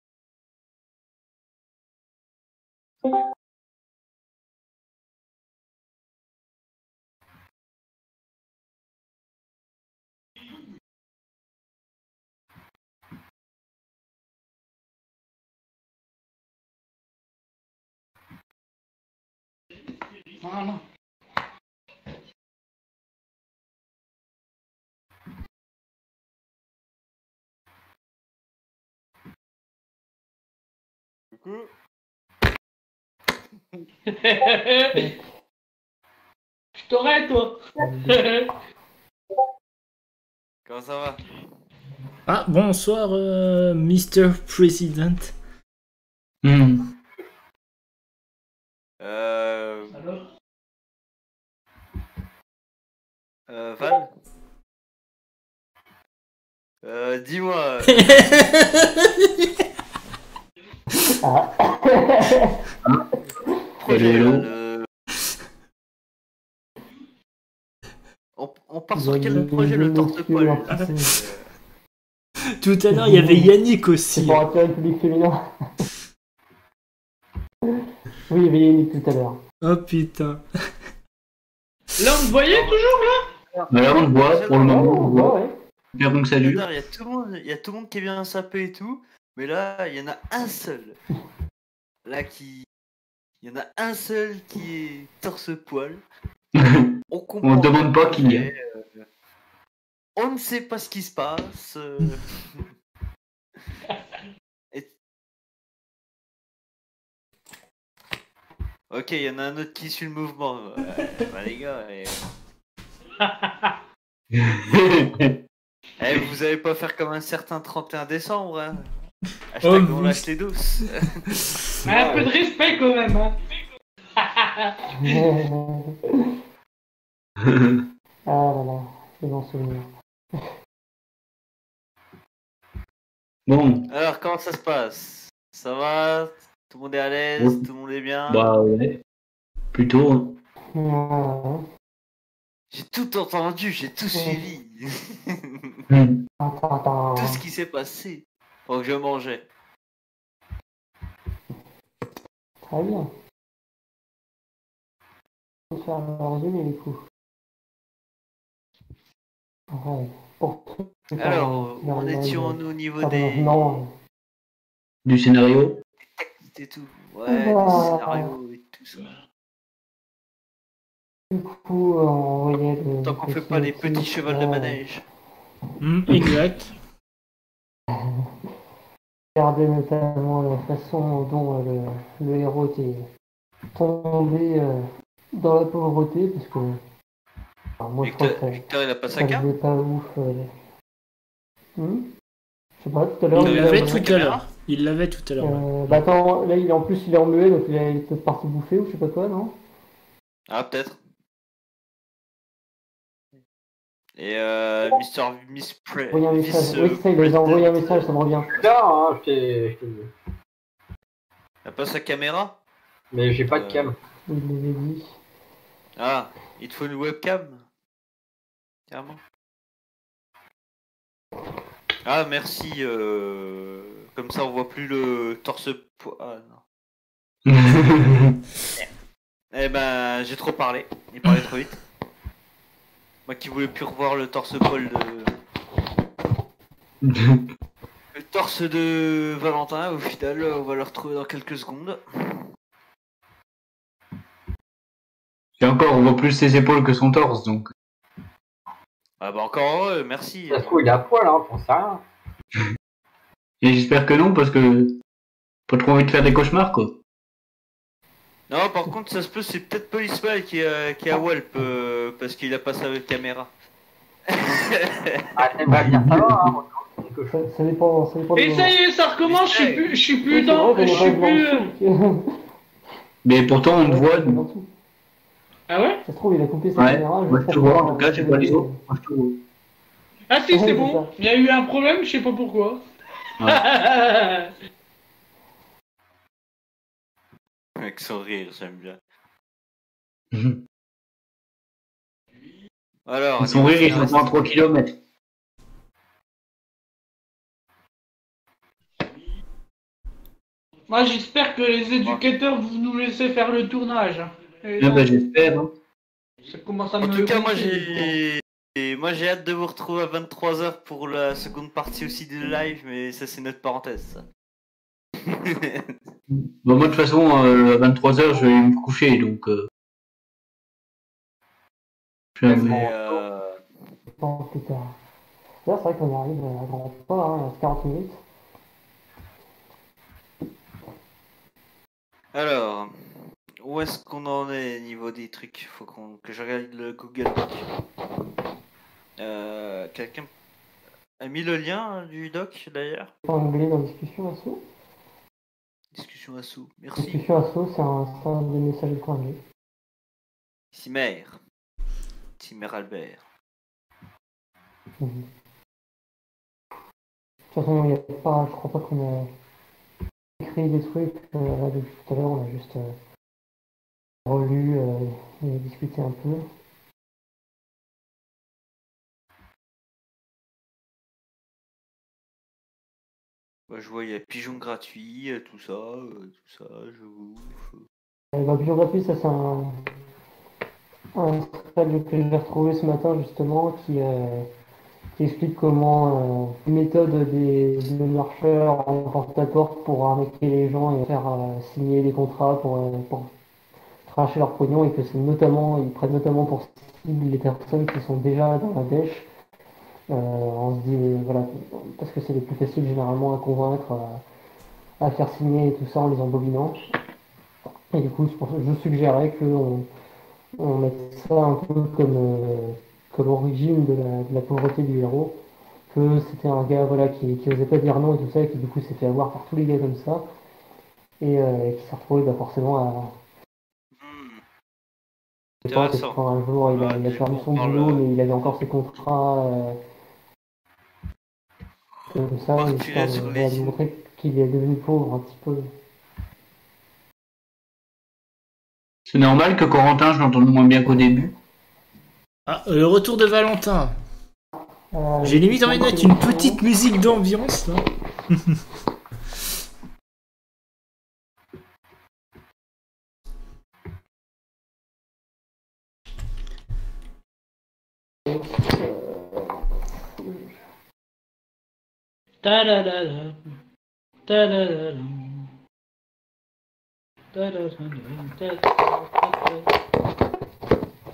Voilà. Coucou. Je t'aurais, toi. Comment ça va? Ah, bonsoir, Mr. President. Alors? Val? Dis-moi, Ah. projet, Hello. on part sur quel projet, le torse-poil? Tout à l'heure, il y avait Yannick C'est aussi. pour attirer le public féminin. Oui, il y avait Yannick tout à l'heure. Oh putain. Là, on te voyait toujours là? Mais là, on le voit, pour le moment, on le voit. Ouais. Bien donc ça dure. Il y a tout le monde qui est bien sapé et tout, mais là, il y en a un seul là qui Il y en a un seul qui est torse-poil. On On ne demande pas qui est. On ne sait pas ce qui se passe. Et- Ok, il y en a un autre qui suit le mouvement. Bah, les gars, vous allez pas faire comme un certain 31 décembre. Hein. Hashtag on lâche les douces. Un peu de respect quand même. Hein. Ah là là, c'est bon souvenir. Bon, Alors, comment ça se passe? Ça va? Tout le monde est à l'aise? Oui. Tout le monde est bien? bah ouais, plutôt. Hein. Ouais. J'ai tout entendu, j'ai tout suivi. Attends. Tout ce qui s'est passé pendant que je mangeais. Très bien. On va faire le résumé du coup. Ouais. Pour Alors, en étions-nous au niveau des Non. Du scénario. textes et tout? Ouais, des scénarios et tout ça. Du coup, on voyait le. Tant qu'on fait pas les petits chevals de manège. Exact. Regardez notamment la façon dont le héros était tombé dans la pauvreté, parce que enfin, moi je crois que Victor, il a pas sa ça carte? faisait pas ouf. Je sais pas, tout à l'heure Il il l'avait avait- tout à l'heure. Il l'avait tout à l'heure. Bah attends, là en plus il est remué, donc il est peut-être parti bouffer ou je sais pas quoi, non? Ah, peut-être. Et Miss Envoyer un message. Oui, c'est ça, il a envoyé un message, ça me revient. Putain, hein, je t'ai dit. Il a pas sa caméra? Mais j'ai pas de cam. Il l'avait dit. Ah, il te faut une webcam? Carrément. Ah, merci. Comme ça, on voit plus le torse. Ah, non. Eh ben, j'ai trop parlé. Il parlait trop vite. Moi qui voulais plus revoir le torse-poil de. Le torse de Valentin, au final, on va le retrouver dans quelques secondes. Et encore, on voit plus ses épaules que son torse, donc. Ah bah encore heureux, merci. Ça se trouve, il est à poil, hein, pour ça. Et j'espère que non, parce que. Pas trop envie de faire des cauchemars, quoi. Non, par contre, ça se peut, c'est peut-être Policeman qui est à Walp, parce qu'il a pas sa caméra. Ah, t'aimerais bien savoir, hein. Ça dépend Et du ça y est, ça recommence, je suis plus dans. Je suis plus. Mais Mais pourtant, on te voit. Ah ouais? Ça se trouve, il a coupé sa Ouais, caméra. moi je te vois, en tout cas, j'ai pas les autres. Moi je te vois. Ah si, Ouais, c'est c'est bon. ça. Il y a eu un problème, je sais pas pourquoi. Avec son rire, j'aime bien. Alors, Son rire, il s'entend à 3 km. Moi, j'espère que les éducateurs vont nous laisser faire le tournage. Et Ah là, bah j'espère. Hein. ça commence à En me tout cas, moi gonfler. j'ai hâte de vous retrouver à 23h pour la seconde partie aussi du live, mais ça c'est notre parenthèse. Ça. Bon, moi de toute façon, à 23h, je vais me coucher, donc. Mais, Bon, plus tard. Là, c'est vrai qu'on arrive à grands pas, hein, à 40 minutes. alors, où est-ce qu'on en est niveau des trucs? Faut que je regarde le Google Doc. Quelqu'un a mis le lien du doc d'ailleurs? En anglais dans discussion asso. Discussion à sous. Merci. Discussion asso, c'est un stand de messages étrangers. Timer. Timer Albert. De toute façon, il y a pas, je crois pas qu'on a écrit des trucs. Là, depuis tout à l'heure, on a juste relu et discuté un peu. Bah, je vois, il y a pigeon gratuit, tout ça, je ouf. Bah, Pigeon gratuit, ça c'est un thread que j'ai retrouvé ce matin justement qui qui explique comment les méthodes des marcheurs en porte-à-porte pour arnaquer les gens et faire signer des contrats pour cracher leur pognon et que c'est notamment, ils prennent notamment pour cible les personnes qui sont déjà dans la dèche. On se dit, voilà, parce que c'est les plus faciles généralement à convaincre, à faire signer et tout ça en les embobinant. Et du coup, je suggérais on mette ça un peu comme origine de la pauvreté du héros. Que c'était un gars voilà, qui osait pas dire non et tout ça, et qui du coup s'est fait avoir par tous les gars comme ça, et qui s'est retrouvé forcément à. Je sais pas, parce Intéressant. qu'un jour il a Du perdu coup, son boulot, mais il avait encore ses contrats comme ça, Marc, tu histoire l'as sur voilà, les de yeux. montrer qu'il est devenu pauvre un petit peu. C'est normal que Corentin, je l'entende moins bien qu'au début. Ah, le retour de Valentin. J'ai Les limite envie de mettre une petite musique d'ambiance là. Ta-da-da-da. Ta-da-da-da. Ta-da-da-da. Ta-da-da-da.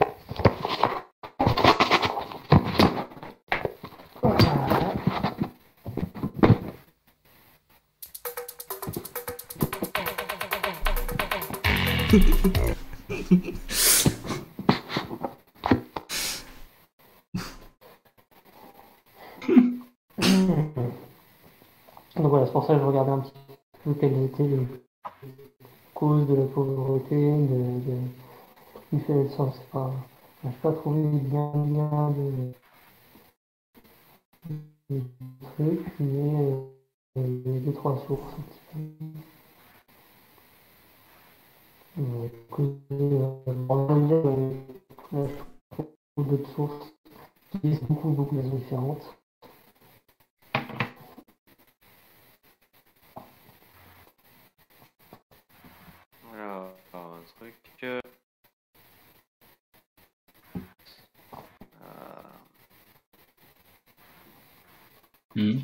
Donc voilà, c'est pour ça que je regardais un petit peu quelles étaient les causes de la pauvreté, du fait de ça, c'est pas. Je n'ai pas trouvé bien de trucs, mais deux, trois sources un petit peu. Là, je trouve d'autres sources qui disent beaucoup de raisons différentes. Alors, un truc. Hmm.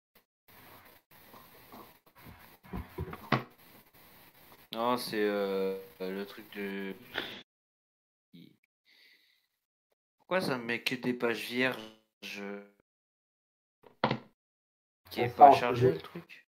Non, c'est le truc de. Pourquoi ça me met que des pages vierges qui est pas chargé le truc?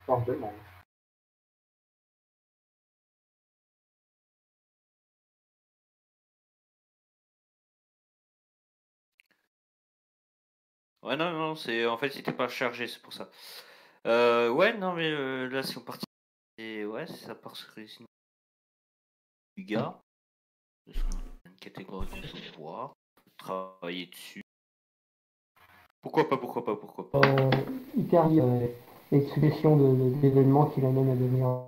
Ouais, non, c'est en fait, c'était pas chargé, c'est pour ça. Ouais, non, mais là, si on partit. Et ouais, ça part sur les signes du gars. Une catégorie qu'on peut voir. Travailler dessus. Pourquoi pas. Hyper l'explication d'événements qui l'amènent à devenir.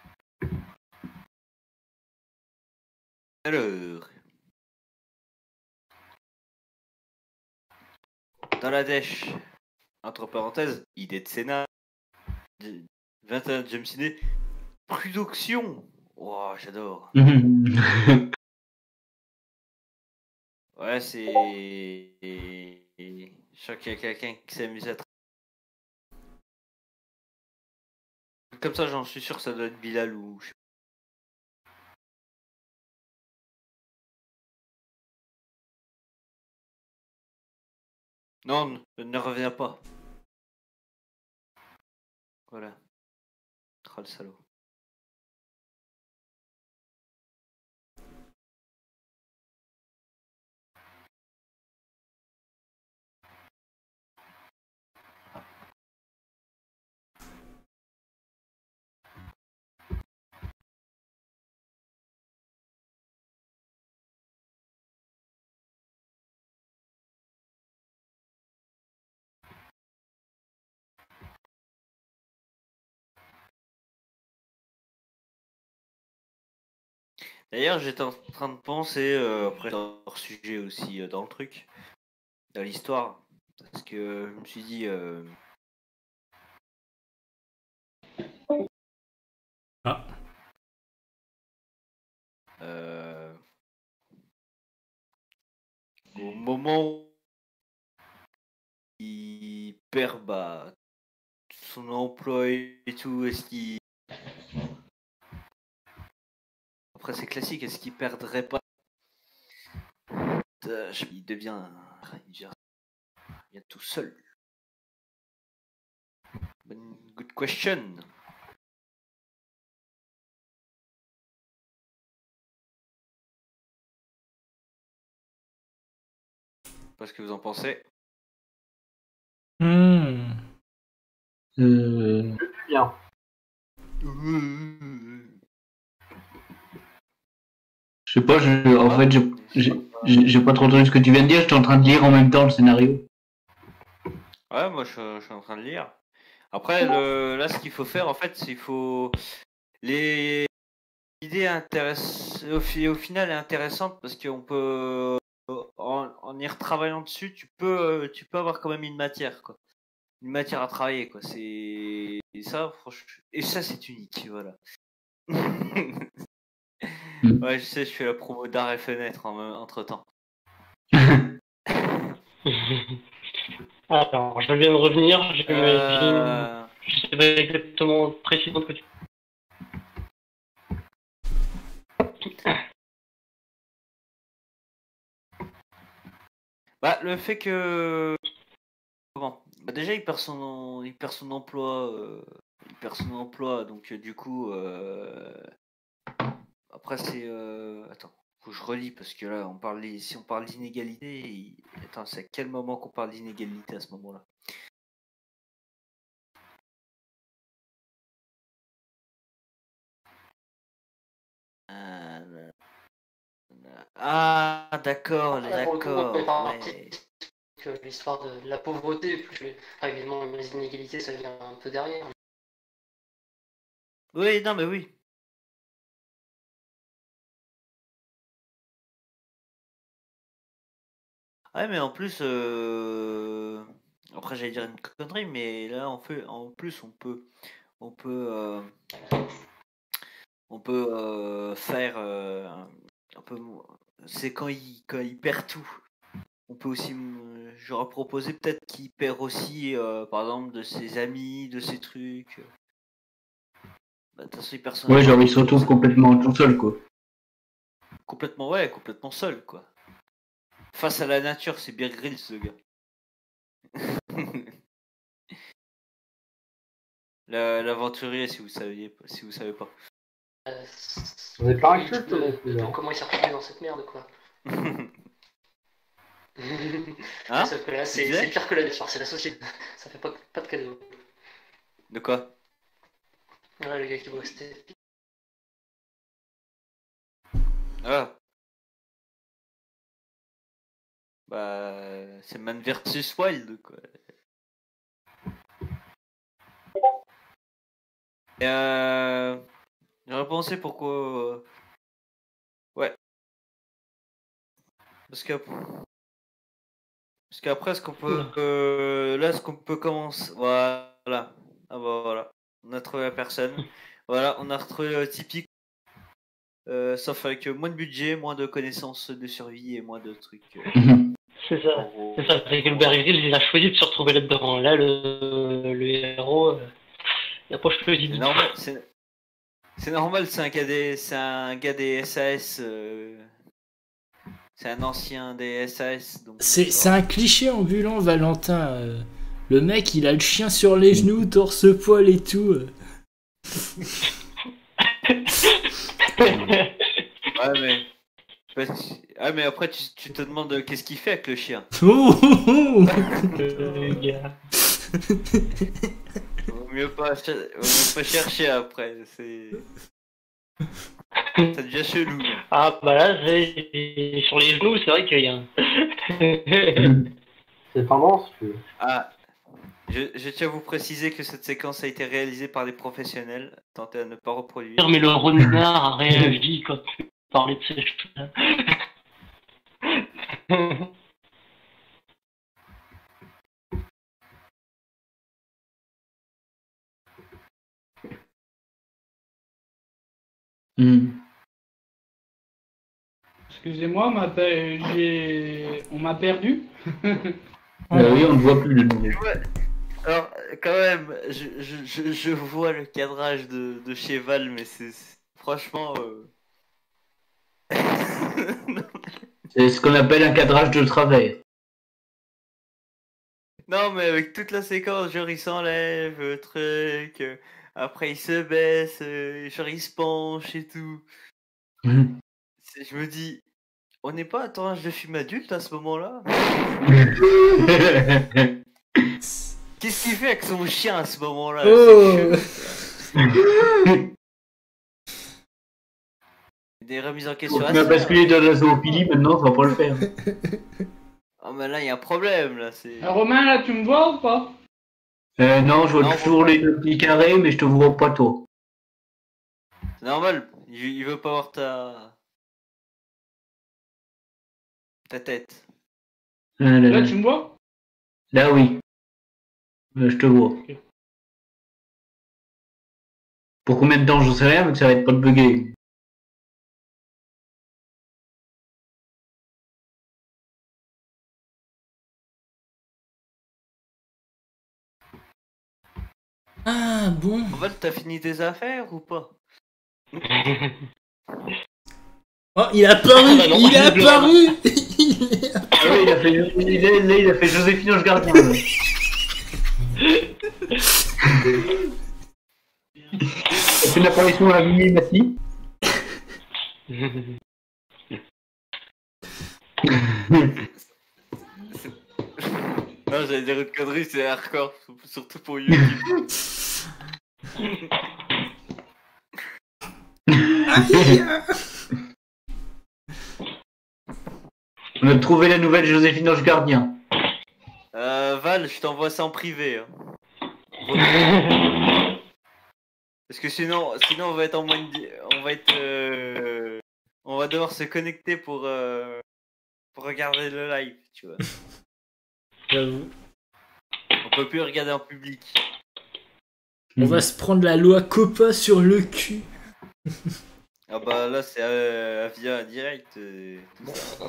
Alors. Dans la dèche. Entre parenthèses, idée de Sénat. 21 James Ciné. Production. Wow, j'adore. Ouais, c'est. Je sens qu'il y a quelqu'un qui s'amuse à. Comme ça, j'en suis sûr que ça doit être Bilal ou. Non, ne reviens pas. Voilà. Oh le salaud. D'ailleurs, j'étais en train de penser, après hors sujet aussi dans le truc, dans l'histoire, parce que je me suis dit, Ah. Au moment qu'il perd son emploi et tout? Est-ce qu'il... Après, c'est classique. Est-ce qu'il perdrait pas? Il devient tout seul. Good question. Je sais pas ce que vous en pensez. Bien. Je sais pas, en fait, j'ai pas trop entendu ce que tu viens de dire, j'étais en train de lire en même temps le scénario. Ouais, moi je suis en train de lire. Après, là, ce qu'il faut faire, en fait, c'est qu'il faut... L'idée au final est intéressante parce qu'on peut, en y retravaillant dessus, tu peux avoir quand même une matière, quoi. Une matière à travailler, quoi. Et ça, franchement... Et ça, c'est unique, voilà. Ouais, je sais, je fais la promo d'art et fenêtre entre-temps. Alors, je viens de revenir, je sais pas exactement précisément ce que tu... Bah, le fait que... Comment? Bah, déjà, il perd son emploi. Il perd son emploi, donc du coup... Après, c'est... Attends, faut que je relis, parce que là, si on parle d'inégalité... Attends, c'est à quel moment qu'on parle d'inégalité à ce moment-là? Ah, d'accord, ouais. Que l'histoire de la pauvreté, plus évidemment les inégalités, ça vient un peu derrière. Oui, non, mais oui. Ouais, mais en plus, après j'allais dire une connerie, mais là en plus on peut faire un peu. C'est quand il perd tout. On peut aussi, j'aurais proposé peut-être qu'il perd aussi, par exemple, de ses amis, de ses trucs. Bah, de toute façon, il perd son Ouais, ami. genre il se retrouve complètement tout seul, quoi. Complètement seul, quoi. Face à la nature, c'est Bear Grylls, ce gars. L'aventurier, si vous savez pas. On est pas un culte, Comment il s'est retrouvé dans cette merde, quoi. Hein? Sauf que là, c'est pire que la nature, c'est la société. Ça fait pas de cadeau. De quoi? Ouais, le gars qui doit rester. Ah. Bah, c'est Man vs Wild, quoi. Et j'aurais pensé pourquoi... Ouais. Parce qu'après, ce qu'on peut... là, ce qu'on peut commencer... Voilà. Ah bah voilà. On a trouvé la personne. Voilà, on a retrouvé le typique. Sauf avec moins de budget, moins de connaissances de survie et moins de trucs. C'est ça. C'est ça. C'est que le Bear Grylls, il a choisi de se retrouver là-dedans. Là, le héros, il a pas choisi de... C'est normal, c'est un gars des SAS. C'est un ancien des SAS. C'est un cliché ambulant, Valentin. Le mec, il a le chien sur les genoux, torse-poil et tout. Ouais, mais après, tu te demandes qu'est-ce qu'il fait avec le chien. Vaut mieux pas chercher après. Ça devient chelou. Ah bah là, sur les genoux, c'est vrai qu'il y a un... C'est tendance, tu veux. Ah, je tiens à vous préciser que cette séquence a été réalisée par des professionnels. Tentez à ne pas reproduire. Mais le renard a réagi quand tu parlais de ces choses-là. Excusez-moi, on m'a perdu. Oui, on ne voit plus le nouveau. Ouais. Alors, quand même, je vois le cadrage de chez Val, mais franchement. C'est ce qu'on appelle un cadrage de travers. Non, mais avec toute la séquence, genre il s'enlève, truc, après il se baisse, genre il se penche et tout. Je me dis, on n'est pas à ton âge de film adulte à ce moment-là? Qu'est-ce qu'il fait avec son chien à ce moment-là? Oh. Des remises en question On à a ça. basculé dans la zoophilie, maintenant ça va pas le faire. Ah, mais là, il y a un problème, là. Romain, là, tu me vois ou pas? Non, je vois Non, toujours les petits carrés, mais je te vois pas toi. C'est normal, il veut pas voir ta tête. Là, tu me vois? Là, oui. Je te vois. Pour combien de temps, j'en sais rien, mais que ça va être pas de bugger. Ah bon. En fait, t'as fini tes affaires ou pas? Oh, il a apparu. Ah bah non, Il a apparu. Ah oui, il a fait Joséphine Ange Gardien. Là. C'est une apparition à Mimi Massi. Non, j'allais dire une connerie, c'est hardcore, surtout pour YouTube. On a trouvé la nouvelle Joséphine Ange Gardien. Val, je t'envoie ça en privé. Hein. Parce que sinon on va être en moins on va devoir se connecter pour regarder le live, tu vois. J'avoue. On peut plus regarder en public. On va se prendre la loi Copa sur le cul. Ah bah là c'est via direct. Tout ça.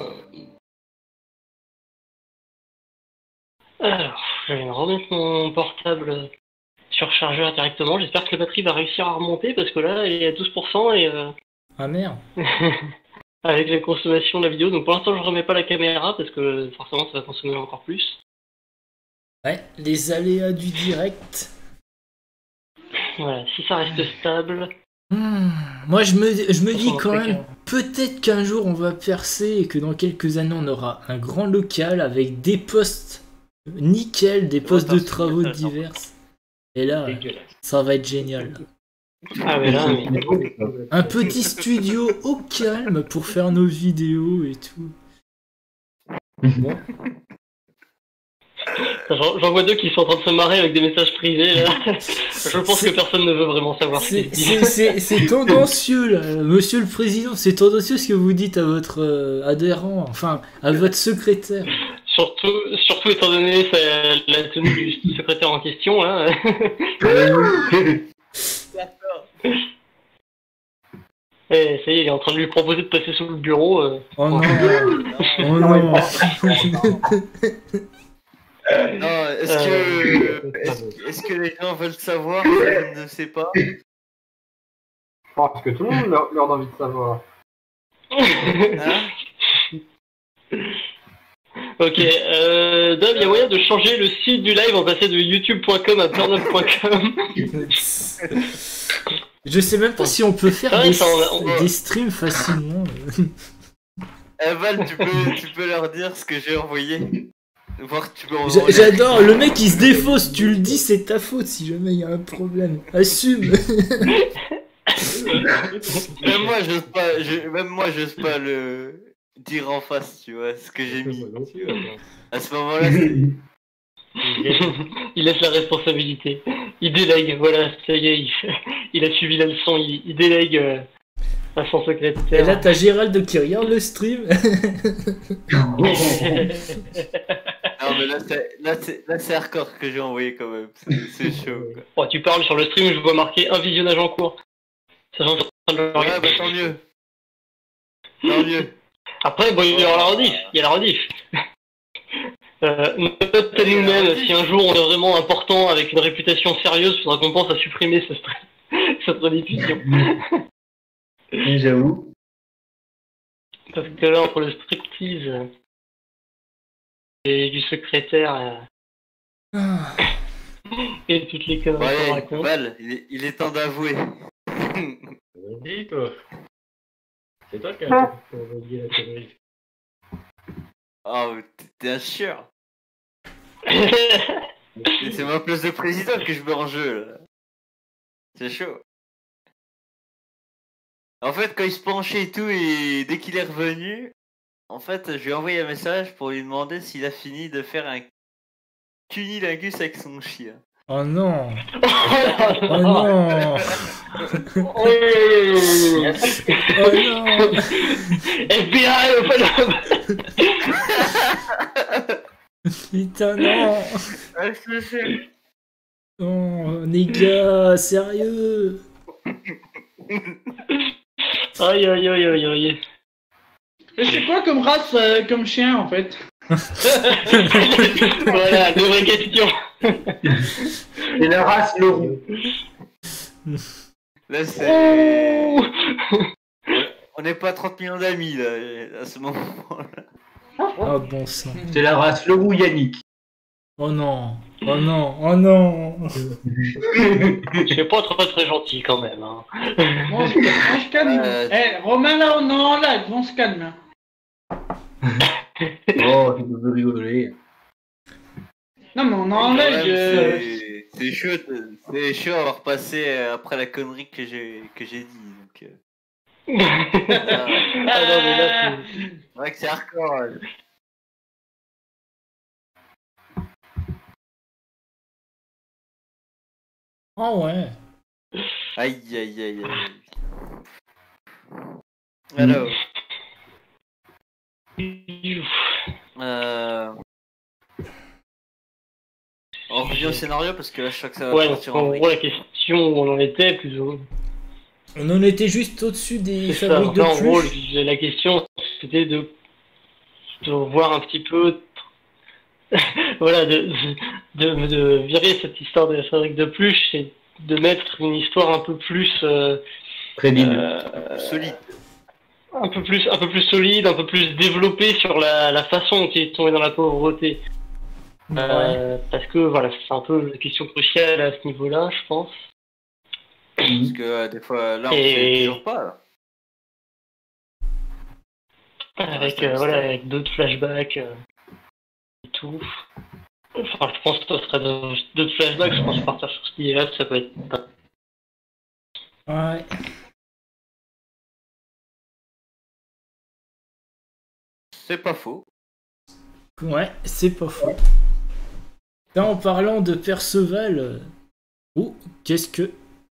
Alors, je vais me remettre mon portable sur chargeur directement. J'espère que la batterie va réussir à remonter parce que là, elle est à 12% et Ah merde. avec la consommation de la vidéo. Donc pour l'instant, je remets pas la caméra parce que forcément, ça va consommer encore plus. Ouais, les aléas du direct. Voilà, si ça reste stable. Moi, je me dis Sur quand notre même, peut-être qu'un jour on va percer et que dans quelques années on aura un grand local avec des postes nickel, des postes de travaux divers. Et là, Dégueulasse. ça va être génial. Ah mais là, mais... Un petit studio au calme pour faire nos vidéos et tout. Bon. J'en vois deux qui sont en train de se marrer avec des messages privés. Là. Je pense que personne ne veut vraiment savoir ce qu'ils disent. C'est tendancieux là, monsieur le président, c'est tendancieux ce que vous dites à votre adhérent, enfin à votre secrétaire. Surtout étant donné la tenue du secrétaire en question. Hein. Et ça y est, il est en train de lui proposer de passer sous le bureau. Oh non. Oh non. Non, est-ce que les gens veulent savoir? Je ne sais pas. Je pense que tout le monde leur a envie de savoir. Hein? Ok, Dom, il y a moyen de changer le site du live en passer de youtube.com à burnup.com. Je sais même pas si on peut faire des streams facilement. Val, tu peux leur dire ce que j'ai envoyé. Voir que tu peux J'adore, le mec il se défausse, tu le dis, c'est ta faute si jamais il y a un problème. Assume. Même moi, j'ose pas le dire en face, tu vois, ce que j'ai mis. Tu vois. À ce moment-là, Il laisse la responsabilité. Il délègue, voilà, ça y est, il a suivi la leçon, il délègue à son secrétaire. Et là t'as Gérald qui regarde le stream. Non mais là c'est hardcore que j'ai envoyé quand même, c'est chaud quoi. Oh, tu parles sur le stream, je vois marqué un visionnage en cours. Ça, j'en train de le Ouais, regarder. bah tant mieux. Tant mieux. Après, bon, il y aura la rediff, Note à nous-mêmes, si un jour on est vraiment important avec une réputation sérieuse, il faudra qu'on pense à supprimer cette rediffusion. Oui, j'avoue. Parce que là, entre le striptease et du secrétaire et toutes les conneries qu'on Ouais, raconte. Val, il est temps d'avouer. Vas-y, toi. C'est toi qui as dit la connerie. Oh, t'es un chieur. C'est ma place de président que je mets en jeu, là. C'est chaud. En fait, quand il se penchait et tout, et dès qu'il est revenu, en fait, je lui ai envoyé un message pour lui demander s'il a fini de faire un cunilingus avec son chien. Oh non. Oh Oh non. Oh non. FBI, Putain, non. Ah, je sais. Non, les gars, sérieux. Aïe aïe aïe aïe aïe. Mais c'est quoi comme race, comme chien en fait? Voilà, de vraies questions. C'est la race loup. Là, c'est... Oh On n'est pas 30 millions d'amis, là, à ce moment-là. Oh bon sang. C'est la race loup Yannick. Oh non. Oh non. Oh non. C'est pas très gentil quand même. Hein. On se calme. Eh, Romain, là, on est en live, on se calme. Oh, tu peux rigoler. Non, mais on est en Quand live. même, c'est chaud à repasser après la connerie que j'ai dit. Donc, Ah non, mais là, c'est vrai que c'est hardcore. Oh ouais. Aïe aïe aïe aïe. Alors. On revient au scénario parce que là je crois que ça va ouais, partir en en gros, vrille. la question où on en était, plus ou moins. On en était juste au-dessus des C'est ça. fabriques de Enfin, en gros, pluche. la question, c'était de voir un petit peu, voilà, de virer cette histoire de la fabrique de pluche et de mettre une histoire un peu plus Crédible. Solide. un peu plus solide, un peu plus développée sur la façon dont il est tombé dans la pauvreté. Parce que voilà, c'est un peu la question cruciale à ce niveau-là, je pense. Parce que des fois là on Et- sait toujours pas. Là. Avec c'est un voilà, mystère. avec d'autres flashbacks et tout. Enfin, je pense que ce serait d'autres flashbacks. Je pense partir sur cette idée-là, ça peut être. Ouais. C'est pas faux. Ouais, c'est pas faux. Là, en parlant de Perceval. Oh, qu'est-ce que.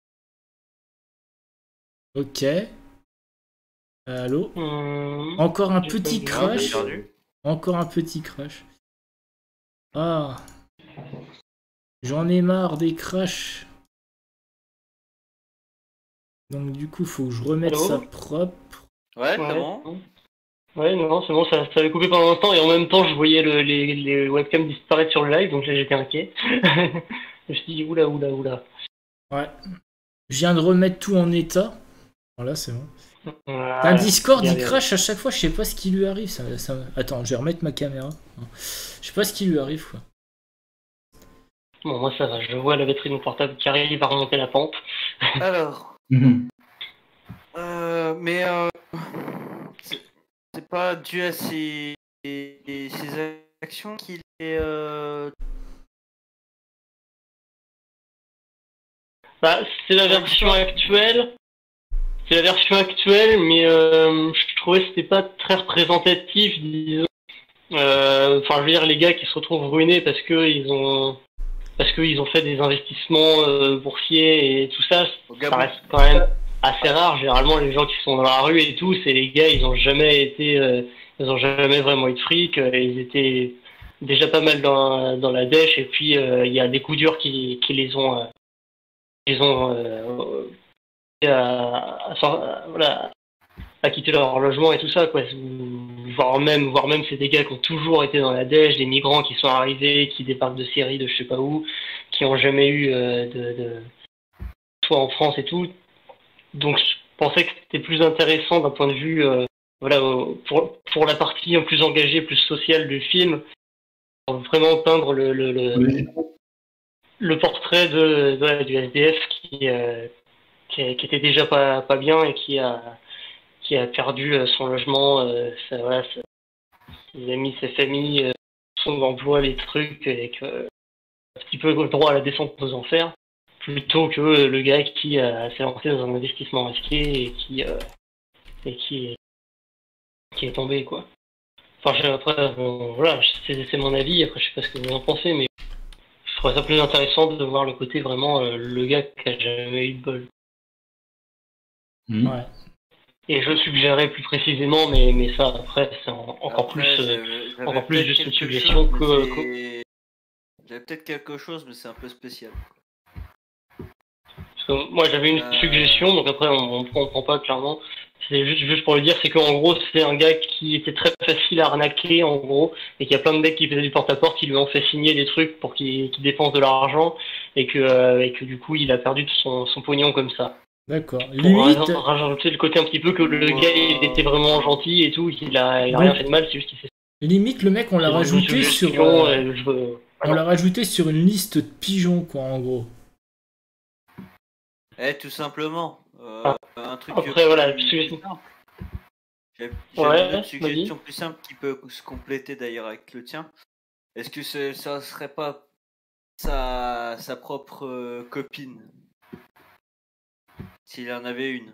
Ok. Allô? Encore un J'ai petit pas vu. crash. Perdu. Encore un petit crash. Ah. J'en ai marre des crashs. Donc du coup, faut que je remette Allô ça propre. Ouais, Ouais. c'est bon. Ouais, non, c'est bon, ça avait coupé pendant un instant et en même temps, je voyais les webcams disparaître sur le live, donc là, j'étais inquiet. Je me suis dit, oula. Ouais. Je viens de remettre tout en état. Voilà, c'est bon. Voilà. Un Discord, bien, il bien. crash à chaque fois, je sais pas ce qui lui arrive. Attends, je vais remettre ma caméra. Je sais pas ce qui lui arrive, quoi. Bon, moi, ça va, je vois la batterie de mon portable qui arrive à remonter la pente. Alors. Mhm. Mais c'est pas dû à ses actions qu'il est. Bah, c'est la version actuelle. C'est la version actuelle, mais je trouvais que c'était pas très représentatif, disons. Enfin, je veux dire, les gars qui se retrouvent ruinés parce qu'ils ont fait des investissements boursiers et tout ça, Au ça Gabon. reste quand même assez rare. Généralement, les gens qui sont dans la rue et tout, c'est les gars, ils ont jamais vraiment eu de fric. Ils étaient déjà pas mal dans la dèche, et puis il y a des coups durs qui les ont voilà, à quitter leur logement et tout ça, quoi. Voire même c'est des gars qui ont toujours été dans la dèche, des migrants qui sont arrivés, qui débarquent de Syrie, de je sais pas où, qui ont jamais eu soit en France et tout. Donc je pensais que c'était plus intéressant d'un point de vue pour la partie plus engagée, plus sociale du film, pour vraiment peindre le portrait du SDF qui était déjà pas bien et qui a perdu son logement, ses amis, ses familles, son emploi, les trucs, et que un petit peu le droit à la descente aux enfers, plutôt que le gars qui s'est lancé dans un investissement risqué et qui est tombé, quoi. Enfin, après, voilà, c'est mon avis, après je sais pas ce que vous en pensez, mais je trouve ça plus intéressant de voir le côté vraiment le gars qui a jamais eu de bol. Ouais. Et je suggérais plus précisément, mais ça après c'est encore plus juste une suggestion que. J'avais peut-être quelque chose, mais c'est un peu spécial. Parce que moi j'avais une suggestion, donc après on prend pas clairement. C'est juste pour le dire, c'est qu'en gros c'est un gars qui était très facile à arnaquer en gros, et qu'il y a plein de mecs qui faisaient du porte-à-porte qui lui ont fait signer des trucs pour qu'il dépense de l'argent, et que du coup il a perdu tout son pognon comme ça. D'accord. Limite. Rajouter le côté un petit peu que le gars il était vraiment gentil et tout, il a rien fait de mal, c'est juste qu'il s'est. Limite, le mec, on l'a rajouté sur. On l'a rajouté sur une liste de pigeons, quoi, en gros. Tout simplement. Un truc. Après, voilà. J'ai une autre suggestion plus simple qui peut se compléter d'ailleurs avec le tien. Est-ce que ça serait pas sa propre copine? S'il en avait une.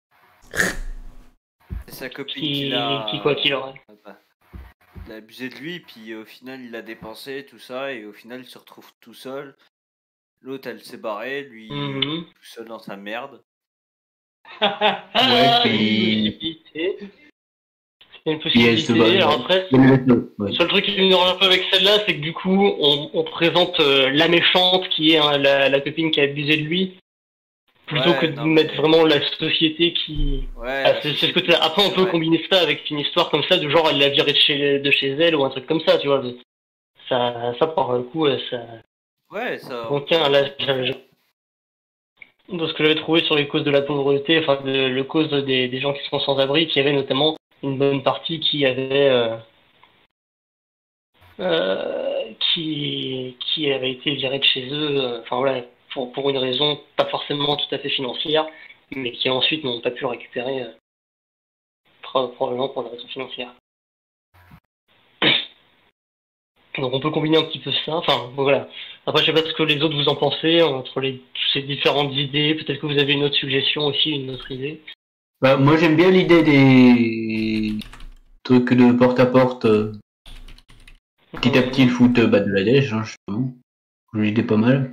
C'est sa copine qui aurait. Il a abusé de lui, puis au final il a dépensé tout ça, et au final il se retrouve tout seul. L'autre elle s'est barrée, lui tout seul dans sa merde. Ouais, puis. C'est une possibilité. Alors après, le seul truc qui nous rend un peu avec celle-là, c'est que du coup on présente la méchante qui est la copine qui a abusé de lui. Plutôt que de mettre vraiment la société qui. C'est ce côté. Après, on peut combiner ça avec une histoire comme ça, de genre elle l'a virée de chez elle ou un truc comme ça, tu vois. Ça par le coup, ça. Ouais, ça. Donc, tiens, là, dans ce que j'avais trouvé sur les causes de la pauvreté, enfin, le cause des gens qui sont sans abri, qu'il y avait notamment une bonne partie qui avait. Qui avait été virée de chez eux, enfin voilà. Pour une raison pas forcément tout à fait financière, mais qui ensuite n'ont pas pu récupérer, probablement pour des raisons financières. Donc on peut combiner un petit peu ça, enfin voilà. Après je sais pas ce que les autres vous en pensez, entre ces différentes idées, peut-être que vous avez une autre suggestion aussi, une autre idée. Bah, moi j'aime bien l'idée des trucs de porte-à-porte. Petit à petit le foot de la dèche, hein, justement. L'idée pas mal.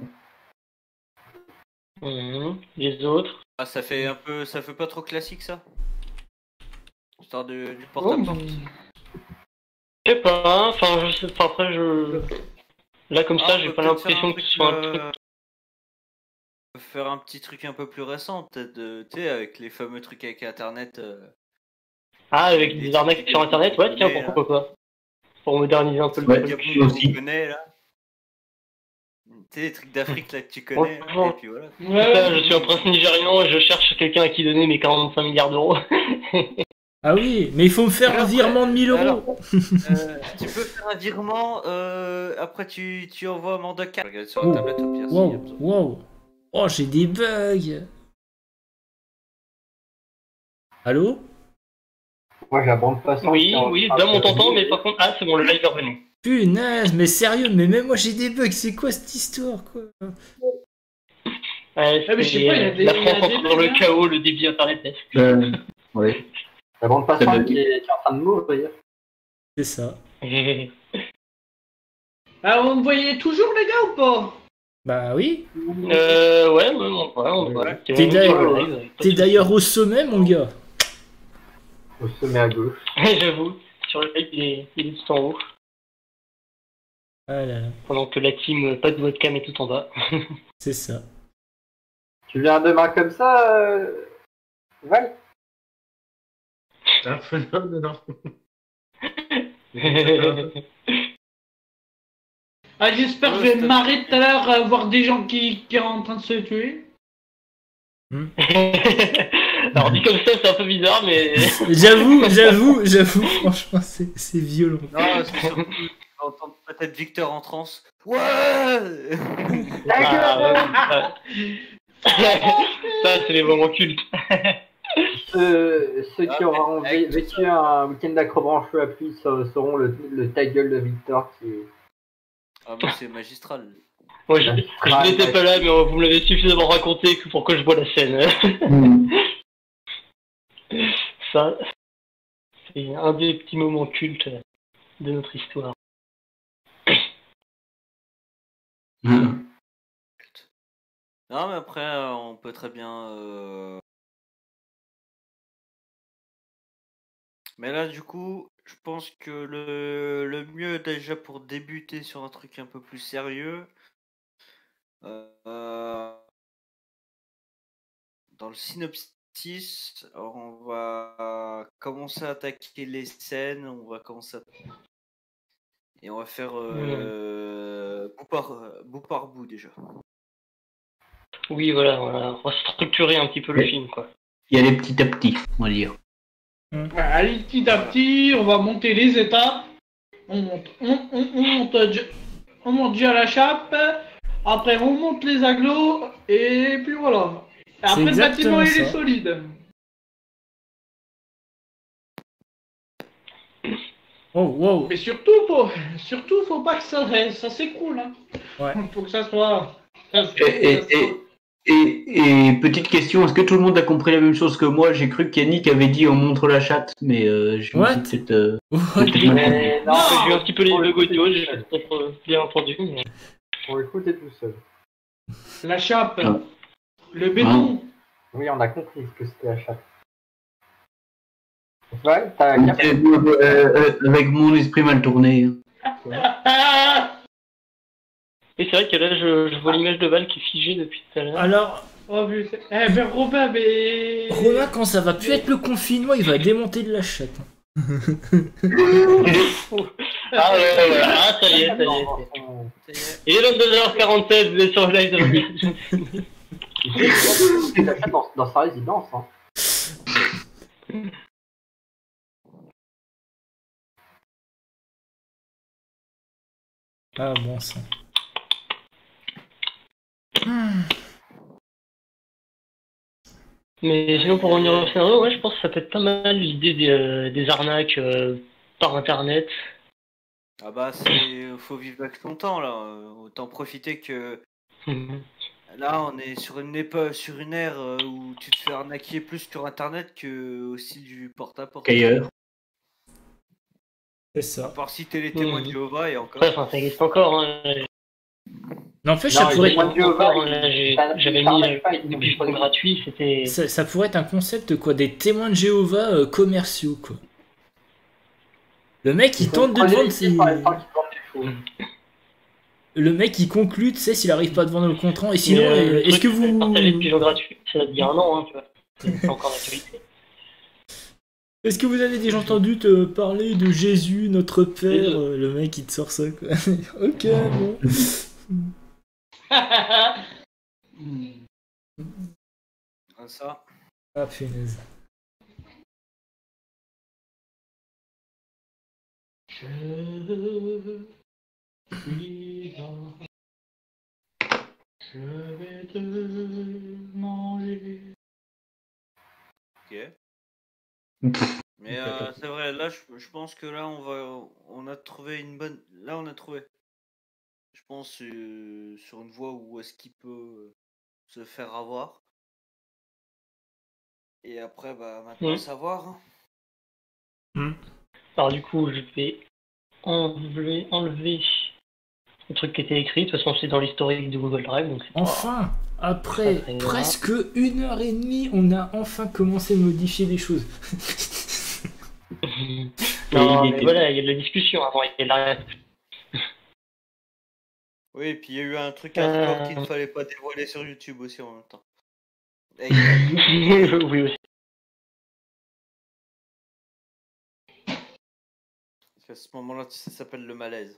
Les autres. Ah, ça fait pas trop classique ça. Histoire du porte-à-porte. Je sais pas, enfin je sais pas, après là comme ça j'ai pas l'impression que ce soit un truc. Faire un petit truc un peu plus récent, peut-être, tu sais, avec les fameux trucs avec internet. Avec des arnaques sur internet, ouais, tiens, pourquoi pas. Pour moderniser un peu le truc. Tu connais là. Tu sais, les trucs d'Afrique là que tu connais, et puis voilà. Je suis un prince nigérian et je cherche quelqu'un à qui donner mes 45 milliards d'euros. Ah oui, mais il faut me faire un virement de 1000 euros. Tu peux faire un virement, après tu envoies Manda 4. Regarde sur la tablette au pire. Wow. Oh, j'ai des bugs. Allô? Moi j'ai la bande passante. Oui, là on t'entend, mais par contre, c'est bon, le live est revenu. Punaise, mais sérieux, mais même moi j'ai des bugs, c'est quoi cette histoire, quoi? Mais je sais pas, la France entre dans le chaos, le débit internet est. Ouais. La bande passante qui est en train de mourir. C'est ça. Alors, vous me voyez toujours, les gars, ou pas? Bah oui. Ouais, on voit. T'es d'ailleurs au sommet, mon gars. Au sommet à gauche. J'avoue, sur le live, il est tout en haut. Ah là là. Pendant que la team pas de webcam est tout en bas. C'est ça. Tu viens demain comme ça, Val? Non. Ah, j'espère que je vais me marrer tout à l'heure, voir des gens qui sont en train de se tuer. Alors dit comme ça, c'est un peu bizarre, mais. J'avoue, franchement, c'est violent. Non, c'est surtout, tu vas entendre peut-être Victor en transe. Ouais. Ça, c'est les moments cultes. Ceux qui auront vécu un week-end d'acrobrancheux à pluie sauront le ta gueule de Victor qui est. Ah, mais c'est magistral. Moi, je n'étais pas là, mais vous me l'avez suffisamment raconté pour que je vois la scène. Ça, c'est un des petits moments cultes de notre histoire. Non, mais après, on peut très bien. Mais là, du coup, je pense que le mieux déjà pour débuter sur un truc un peu plus sérieux, dans le synopsis, on va commencer à attaquer les scènes, on va commencer et on va faire bout par bout déjà. Oui, voilà, on va structurer un petit peu le film, quoi. Il y a les petit à petit, on va dire. Allez, petit à petit, on va monter les étapes. On monte déjà la chape. Après, on monte les agglos. Et puis voilà. Et après, le bâtiment, il est solide. Oh, wow. Mais surtout, faut pas que ça reste. Ça s'écroule. Hein. Ouais. Faut que ça soit. Et petite question, est-ce que tout le monde a compris la même chose que moi? J'ai cru qu'Yannick avait dit on montre la chatte, mais je me suis peut-être Non, j'ai eu un petit peu les bugs audio, j'ai peut-être bien entendu. Mais... Pour le coup, t'es tout seul. La chape, le béton. Oui, on a compris ce que c'était la chape. Ouais, t'as avec mon esprit mal tourné. Et c'est vrai que là, je vois l'image de Val qui est figée depuis tout à l'heure. Alors, Oh putain. Ben Robin, mais. Romain, quand ça va plus être le confinement, il va démonter de la chatte. Ah ouais, ça y est. Il est 22h47, vous êtes sur le live de la chatte dans sa résidence. Hein. Ah bon sang. Mais sinon, pour revenir au scénario, ouais, je pense que ça peut être pas mal l'idée des arnaques par internet. Ah bah, faut vivre avec son temps là. Autant profiter que. Là, on est sur une ère où tu te fais arnaquer plus sur internet que aussi du porte-à-porte. Qu'ailleurs. C'est ça. À part si t'es les témoins de Jéhovah et encore. Ouais, enfin, ça existe encore. Hein. N'empêche, ça pourrait être... J'avais mis des pigeons gratuits, c'était... Ça pourrait être un concept, quoi, des témoins de Jéhovah commerciaux, quoi. Le mec, il tente de vendre ses... Le mec, il conclut, tu sais, s'il arrive pas à te vendre le contrat. Et sinon, est-ce que vous... Partager des pigeons gratuits, ça date d'il y a un an, hein, tu vois. C'est encore d'actualité. Est-ce que vous avez déjà entendu te parler de Jésus, notre Père? Le mec, il te sort ça, quoi. Ok, bon... Ça. Ah, punaise. Je suis là. Je vais te manger. Ok. Mais c'est vrai, là je pense que là on a trouvé une bonne. Là on a trouvé. Je pense sur une voie où est-ce qu'il peut se faire avoir. Et après bah maintenant savoir. Alors du coup je vais enlever le truc qui était écrit. De toute façon c'est dans l'historique de Google Drive. Donc enfin, après presque 1h30, on a enfin commencé à modifier des choses. Non, mais voilà, il y a de la discussion avant, il y a de la... Oui, et puis il y a eu un truc hardcore qu'il ne fallait pas dévoiler sur YouTube aussi en même temps. Oui aussi. À ce moment-là, ça s'appelle le malaise.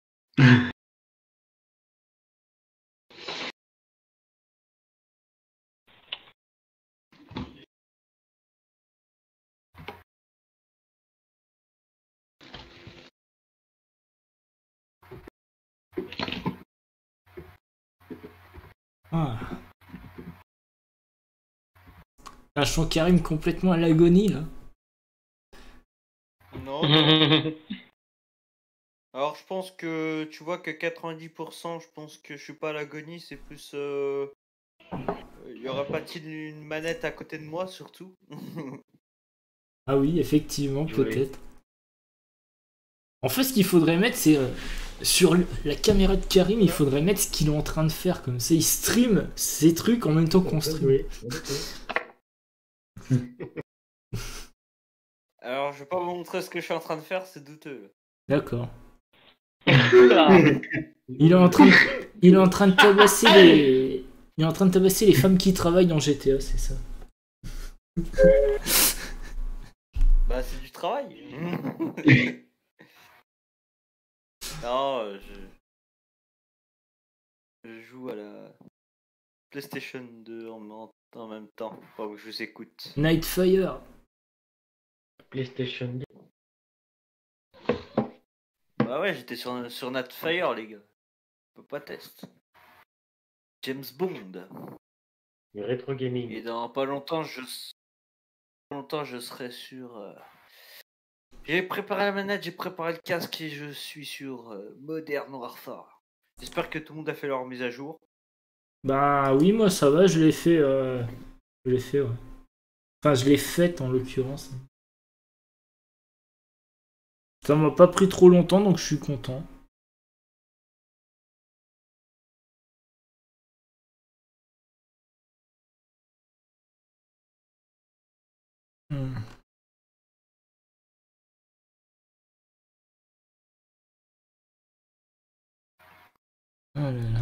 Ah. Un chant Karim complètement à l'agonie là. Non. Alors je pense que tu vois que 90%, je pense que je suis pas à l'agonie, c'est plus y aura pas-t-il une manette à côté de moi surtout? Ah oui, effectivement, Oui. peut-être. En fait, ce qu'il faudrait mettre, c'est sur la caméra de Karim, il faudrait mettre ce qu'il est en train de faire. Comme ça, il stream ses trucs en même temps qu'on stream. Oui. Alors je vais pas vous montrer ce que je suis en train de faire, c'est douteux. D'accord. Il est en train de tabasser les. Il est en train de tabasser les femmes qui travaillent dans GTA, c'est ça. Bah c'est du travail. Non, je joue à la PlayStation 2 en même temps, pendant que je vous écoute. Nightfire. PlayStation 2. Bah ouais, j'étais sur Nightfire, les gars. On peut pas test. James Bond. Le rétro gaming. Et dans pas longtemps, je serai sur. J'ai préparé la manette, j'ai préparé le casque et je suis sur Modern Warfare. J'espère que tout le monde a fait leur mise à jour. Bah oui, moi ça va, je l'ai fait. Je l'ai fait, ouais. Enfin, je l'ai faite en l'occurrence. Ça m'a pas pris trop longtemps, donc je suis content. Oh là là.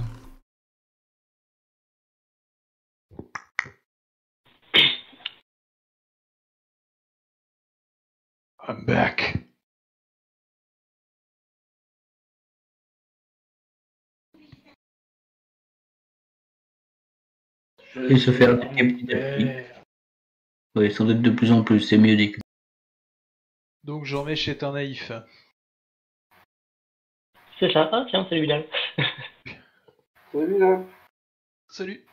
I'm back. Et se faire attaquer petit à petit. Oui, sans doute de plus en plus, c'est mieux dit que. Donc j'en mets chez un naïf. C'est ça. Ah tiens, c'est Bilal. Salut là. Salut.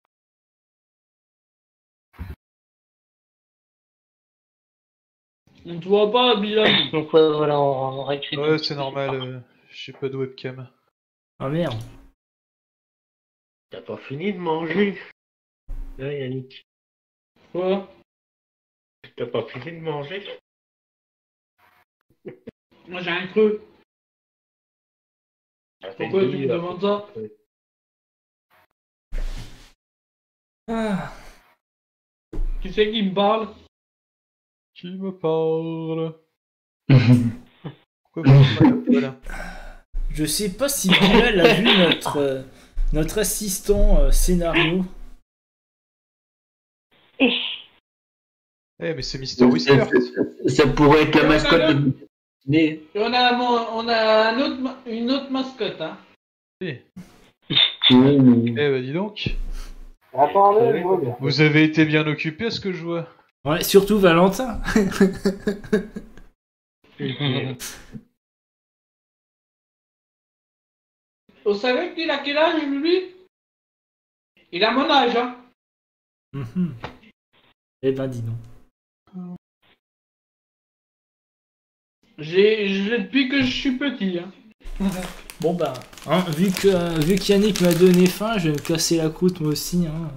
On te voit pas, Bilal. Donc ouais, voilà, on réécrit. Ouais, c'est normal, j'ai pas de webcam. Ah merde. T'as pas fini de manger? Là, Yannick. Quoi? T'as pas fini de manger? Moi j'ai un creux. Ah, Pourquoi tu me demandes ça? Ah. Qui c'est qui me parle? Qui me parle? Pourquoi vous voilà. Je sais pas si Bilal a vu notre assistant scénario. Eh mais c'est Mister Whisker. Ça pourrait être la mascotte de. Mais. Et on a une autre mascotte, hein. Eh Oui. bah dis donc. Attendez, je vois bien. Vous avez été bien occupé à ce que je vois. Ouais, surtout Valentin. Vous savez qu'il a quel âge, lui? Il a mon âge, hein. Mhm. Eh ben dis donc. Je l'ai depuis que je suis petit, hein. Bon bah, hein, vu qu'Yannick m'a donné faim, je vais me casser la croûte moi aussi. Hein.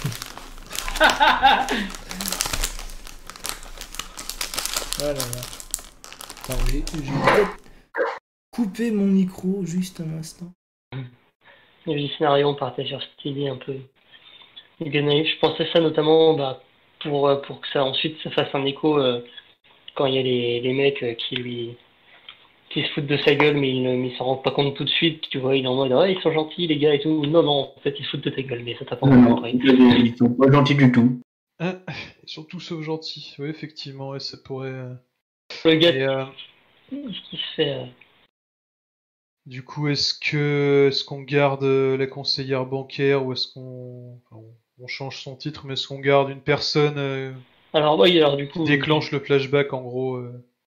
Voilà. Attends, j'ai peut-être coupé mon micro juste un instant. Il y avait des scénarios, on partait sur cette idée un peu naïf. Je pensais ça notamment pour que ça ensuite ça fasse un écho quand il y a les mecs qui se foutent de sa gueule mais ils s'en rendent pas compte tout de suite. Tu vois, il est en mode ils sont gentils les gars et tout. Non, en fait ils se foutent de ta gueule mais ça t'a pas Non, compris. ils sont pas gentils du tout. Ils sont tous sauf gentils. Oui, effectivement, ouais, ça pourrait. Le gars, Et, ce qui se fait. Du coup, est-ce qu'on garde la conseillère bancaire ou est-ce on change son titre, mais est-ce qu'on garde une personne Alors, oui, alors du coup. qui déclenche le flashback en gros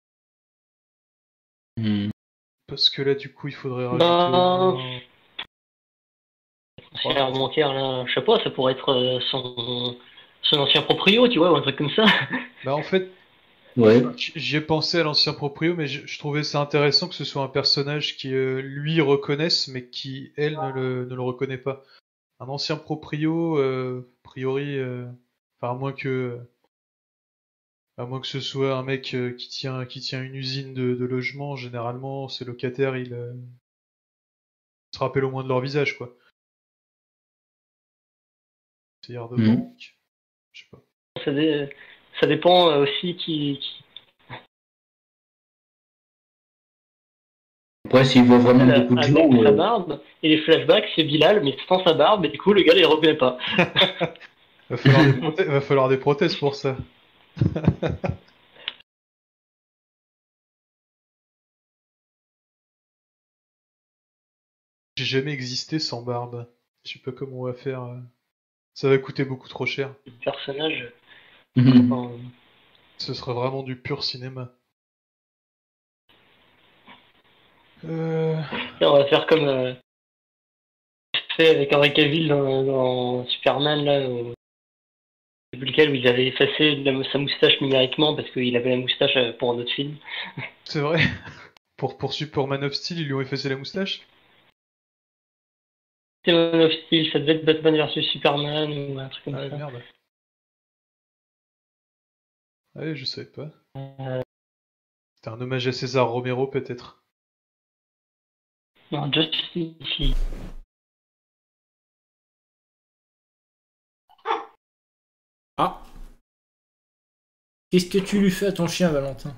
Parce que là, du coup, il faudrait rajouter. Ben, conseillère bancaire, là, je sais pas, ça pourrait être son ancien proprio, tu vois, ou un truc comme ça. Bah, en fait, Ouais. j'y ai pensé à l'ancien proprio, mais je trouvais ça intéressant que ce soit un personnage qui, lui, reconnaisse, mais qui, elle, ne le reconnaît pas. Un ancien proprio, a priori, enfin, à moins que ce soit un mec qui tient une usine de logement, généralement, ses locataires, ils se rappellent au moins de leur visage, quoi. C'est-à-dire de banque, je sais pas. Ça dépend aussi qui. Après, s'il voit vraiment beaucoup de gens. Avec sa barbe, et les flashbacks, c'est Bilal, mais sans sa barbe, et du coup, le gars, il reconnaît pas. Va falloir des prothèses pour ça. J'ai jamais existé sans barbe. Je sais pas comment on va faire. Ça va coûter beaucoup trop cher. Le personnage. Ce serait vraiment du pur cinéma. Et on va faire comme fait avec Henry Cavill dans Superman, là, lequel où ils avaient effacé sa moustache numériquement parce qu'il avait la moustache pour un autre film. C'est vrai. Pour Superman of Steel, ils lui ont effacé la moustache. C'est Man of Steel, ça devait être Batman vs Superman ou un truc comme ça. Merde. Ouais, je savais pas. C'était un hommage à César Romero, peut-être. Non, Justice League. Ah. Qu'est-ce que tu lui fais à ton chien, Valentin?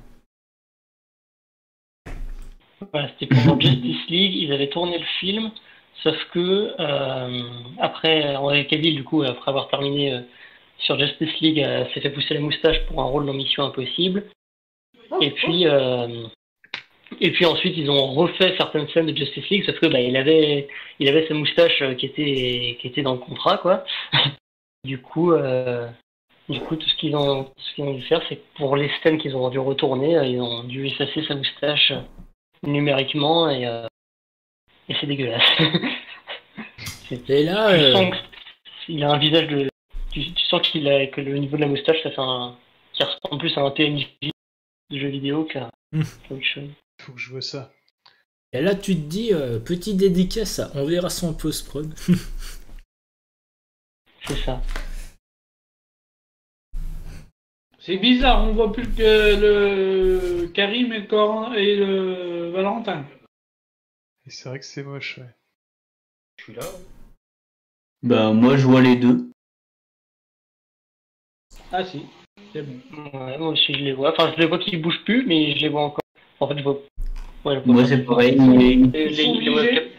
Voilà, c'était pour Justice League, ils avaient tourné le film, sauf que après, Henry Cavill, du coup, après avoir terminé sur Justice League, s'est fait pousser la moustache pour un rôle dans Mission Impossible. Et puis ensuite, ils ont refait certaines scènes de Justice League, sauf que il avait sa moustache qui était dans le contrat, quoi. Du coup, tout ce qu'ils ont dû faire, c'est que pour les scènes qu'ils ont dû retourner, ils ont dû effacer sa moustache numériquement et c'est dégueulasse. Et là, tu sens qu'il a un visage de. Tu sens que le niveau de la moustache, ça fait qui ressemble plus à un PNJ de jeu vidéo qu'à autre chose. Faut que je vois ça. Et là, tu te dis, petit dédicace, on verra son post-prod. C'est ça. C'est bizarre, on voit plus que le Karim et le Valentin. Et c'est vrai que c'est moche, ouais. Je suis là. Bah, moi, je vois les deux. Ah si, c'est bon. Ouais, moi aussi, je les vois. Enfin, je les vois qui bougent plus, mais je les vois encore. En fait, je vois. Ouais, Moi, c'est pareil. Les webcams.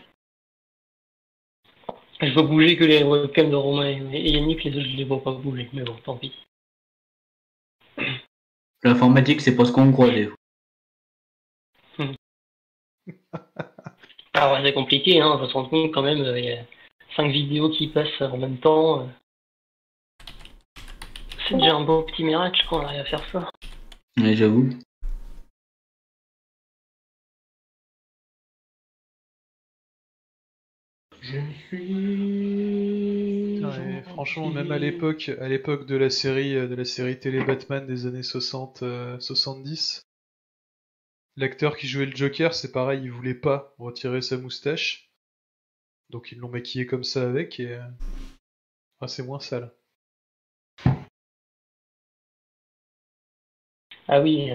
Je vois bouger que les webcams de Romain et Yannick, les autres, je les vois pas bouger. Mais bon, tant pis. L'informatique, c'est pas ce qu'on croit, des fois. Ah ouais, c'est compliqué, hein. On va se rendre compte quand même, il y a 5 vidéos qui passent en même temps. C'est déjà un beau petit miracle qu'on arrive à faire ça. Ouais, j'avoue. Je suis. Ouais, franchement, même à l'époque de la série télé Batman des années 60-70, l'acteur qui jouait le Joker, c'est pareil, il voulait pas retirer sa moustache. Donc ils l'ont maquillé comme ça avec et c'est moins sale. Ah oui.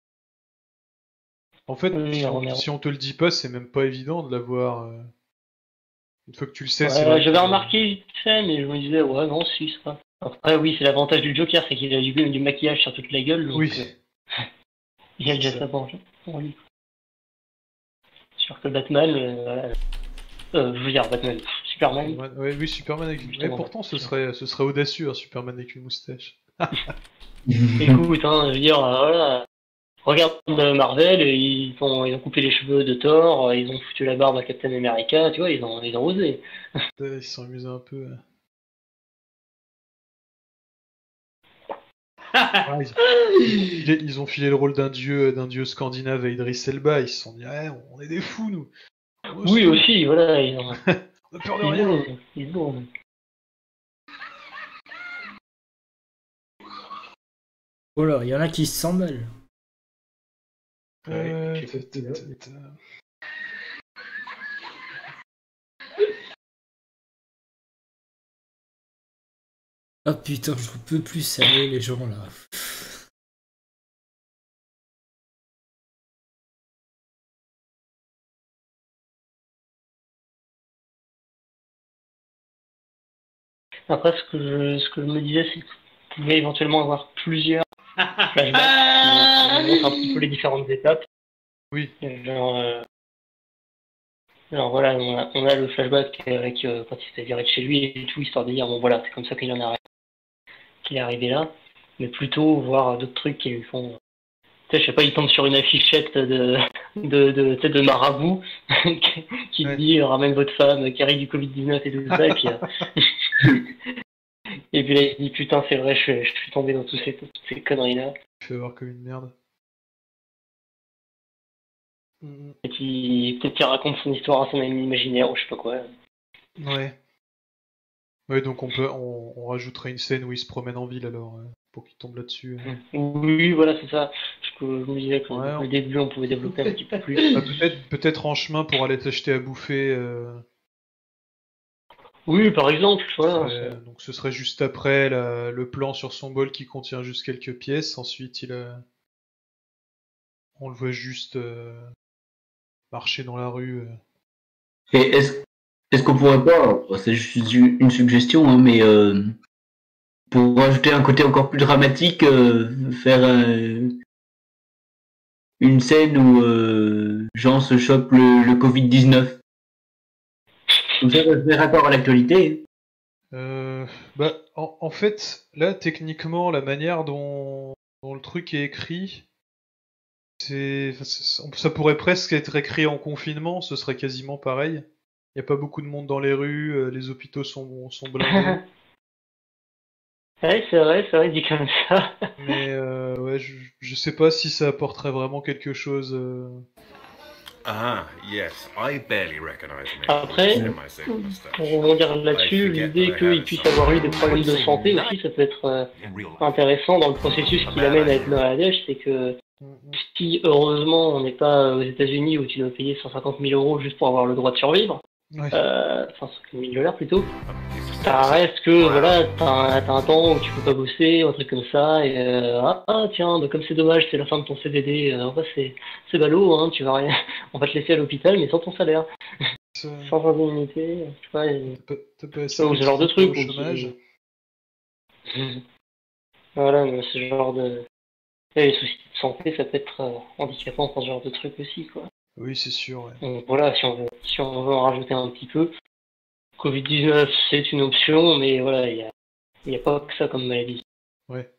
En fait, Oui, si on te le dit pas, c'est même pas évident de l'avoir. Une fois que tu le sais, ouais, c'est vrai. J'avais remarqué vite fait, mais je me disais, ouais, non, si, c'est pas. Après, oui, c'est l'avantage du Joker, c'est qu'il a du maquillage sur toute la gueule. Donc, Oui. il y a déjà ça pour lui. Sûr que Batman, je veux dire Batman, Superman. Ouais, oui, Superman avec une. Mais pourtant, ce serait audacieux, un Superman avec une moustache. Écoute, hein, je veux dire, voilà. Regarde Marvel, ils ont coupé les cheveux de Thor, ils ont foutu la barbe à Captain America, tu vois, ils ont osé. Ils se sont amusés un peu. Ah, ils ont filé le rôle d'un dieu scandinave à Idris Elba. Ils se sont dit, ouais, on est des fous, nous. Oui, aussi, voilà, ils ont. On a peur de rien. Ils ont. Oh là, il y en a qui se s'emballent. Ah putain, je peux plus saler les gens là. Après, ce que je me disais, c'est qu'il pouvait éventuellement avoir plusieurs flashbacks qui montrent un petit peu les différentes étapes. Oui. Alors voilà, on a le flashback avec quand il s'est viré de chez lui et tout, histoire de dire, bon voilà, c'est comme ça qu'il est arrivé là. Mais plutôt voir d'autres trucs qui lui font... Tu sais, je sais pas, il tombe sur une affichette de marabout qui Ouais. dit ramène votre femme qui arrive du Covid-19 et tout ça. Et puis, et puis là, il se dit putain, c'est vrai, je suis tombé dans toutes ces conneries-là. Il fait voir comme une merde. Et puis peut-être qu'il raconte son histoire à son ami imaginaire ou je sais pas quoi. Ouais. Ouais, donc on rajouterait une scène où il se promène en ville alors, pour qu'il tombe là-dessus. Oui, voilà, c'est ça. Je me disais que Ouais, au début, on pouvait développer un petit peu plus. Bah, peut-être en chemin pour aller t'acheter à bouffer. Oui, par exemple, voilà. Donc ce serait juste après le plan sur son bol qui contient juste quelques pièces. Ensuite, on le voit juste marcher dans la rue. Et est-ce qu'on pourrait pas, c'est juste une suggestion, hein, mais pour rajouter un côté encore plus dramatique, faire une scène où Jean se chope le Covid-19. Comme ça fait rapport à l'actualité. Bah, en fait, là, techniquement, la manière dont le truc est écrit, ça pourrait presque être écrit en confinement, ce serait quasiment pareil. Il n'y a pas beaucoup de monde dans les rues, les hôpitaux sont blindés. Ouais, c'est vrai, dit comme ça. Mais ouais, je sais pas si ça apporterait vraiment quelque chose. Après, pour rebondir là-dessus, l'idée qu'il puisse avoir eu des problèmes de santé aussi, ça peut être intéressant dans le processus qui l'amène à être Bangladesh, c'est que si heureusement on n'est pas aux États-Unis où tu dois payer 150 000 euros juste pour avoir le droit de survivre, Ouais. enfin 150 000 $ plutôt, ça reste que voilà, t'as un temps où tu peux pas bosser, un truc comme ça, et tiens, bah, comme c'est dommage, c'est la fin de ton CDD, en vrai c'est ballot, hein, tu vas rien, on va te laisser à l'hôpital mais sans ton salaire, sans indemnité, tu vois, T'as pas assez ou ce genre de truc, au chômage. Voilà, mais ce genre de... Et les soucis de santé, ça peut être handicapant pour ce genre de truc aussi, quoi. Oui, c'est sûr. Ouais. Donc voilà, si on veut en rajouter un petit peu, Covid-19, c'est une option, mais voilà, il y a pas que ça comme maladie. Ouais.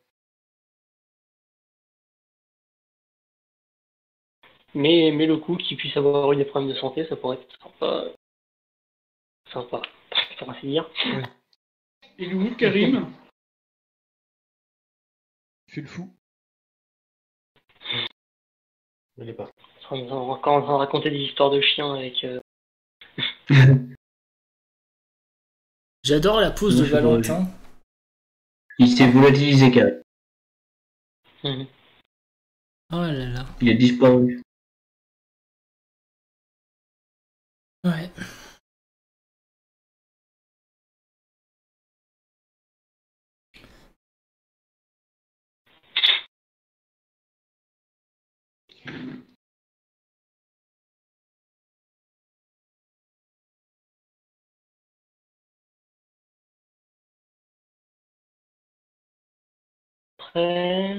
Mais le coup qu'il puisse avoir eu des problèmes de santé, ça pourrait être sympa, pour ainsi dire. Ouais. Et Louis, Karim? Fais le fou. Il est pas. Quand on va raconter des histoires de chiens avec... J'adore la pose de Valentin. Il s'est volatilisé, carré. Mhm. Oh là là. Il a disparu. Ouais. Après...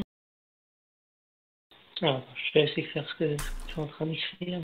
Alors, je vais essayer de faire ce que tu es en train d'écrire.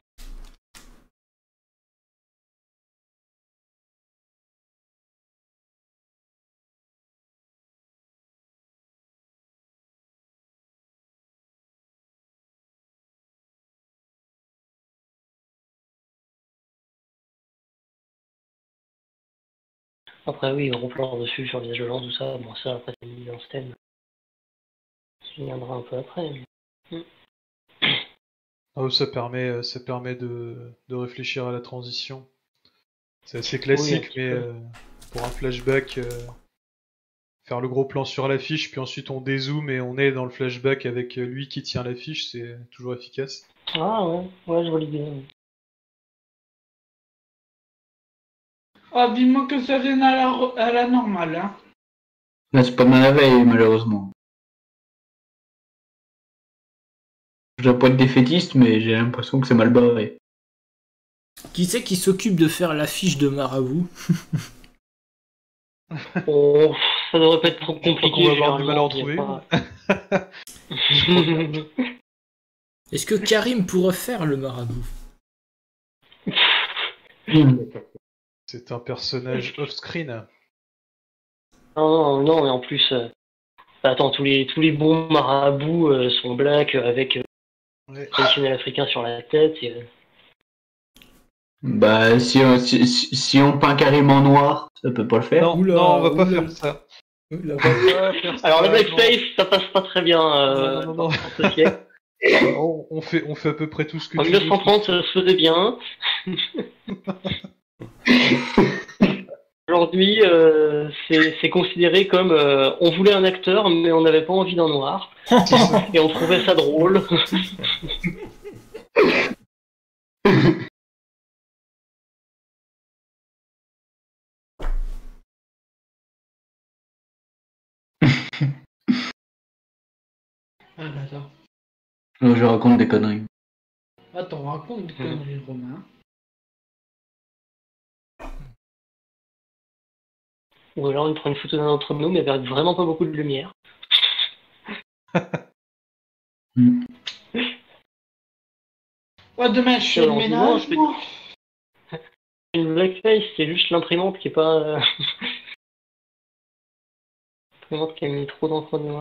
Après, oui, gros plan dessus sur les gens, tout ça. Bon, ça, après, c'est mis dans ce thème. Ça viendra un peu après. Mais... Ah, ça permet de réfléchir à la transition. C'est assez classique, Oui, mais pour un flashback, faire le gros plan sur l'affiche, puis ensuite on dézoome et on est dans le flashback avec lui qui tient l'affiche, c'est toujours efficace. Ah ouais, je vois l'idée. Ouais. Ah, dis-moi que ça vienne à la normale, hein. Là, c'est pas mal la veille, malheureusement. Je dois pas être défaitiste, mais j'ai l'impression que c'est mal barré. Qui c'est qui s'occupe de faire l'affiche de Marabout? Oh, ça devrait pas être trop Je crois compliqué. qu'on va avoir du mal à en généralement, trouver. pas- Est-ce que Karim pourrait faire le Marabout? C'est un personnage off-screen. Non, mais en plus, attends, tous les bons marabouts sont blacks avec Ouais. traditionnel africain sur la tête. Bah, si on peint carrément noir, ça peut pas le faire. Non, Oula, non, on va pas oula. faire ça. Oula. On va pas faire ça, Alors le non. blackface, ça passe pas très bien Non, non. dans ce siècle. On fait à peu près tout ce que En tu veux. 1930, ça se faisait bien. Aujourd'hui, c'est considéré comme on voulait un acteur, mais on n'avait pas envie d'un noir, et on trouvait ça drôle. Ah là là. Je raconte des conneries. Attends, raconte des conneries, Romain. Ou alors on prend une photo d'un d'entre nous, mais avec vraiment pas beaucoup de lumière. Ouais, demain, je fais le Alors, ménage, je peux- moi. Une blackface, c'est juste l'imprimante qui est pas... l'imprimante qui a mis trop d'encre noire.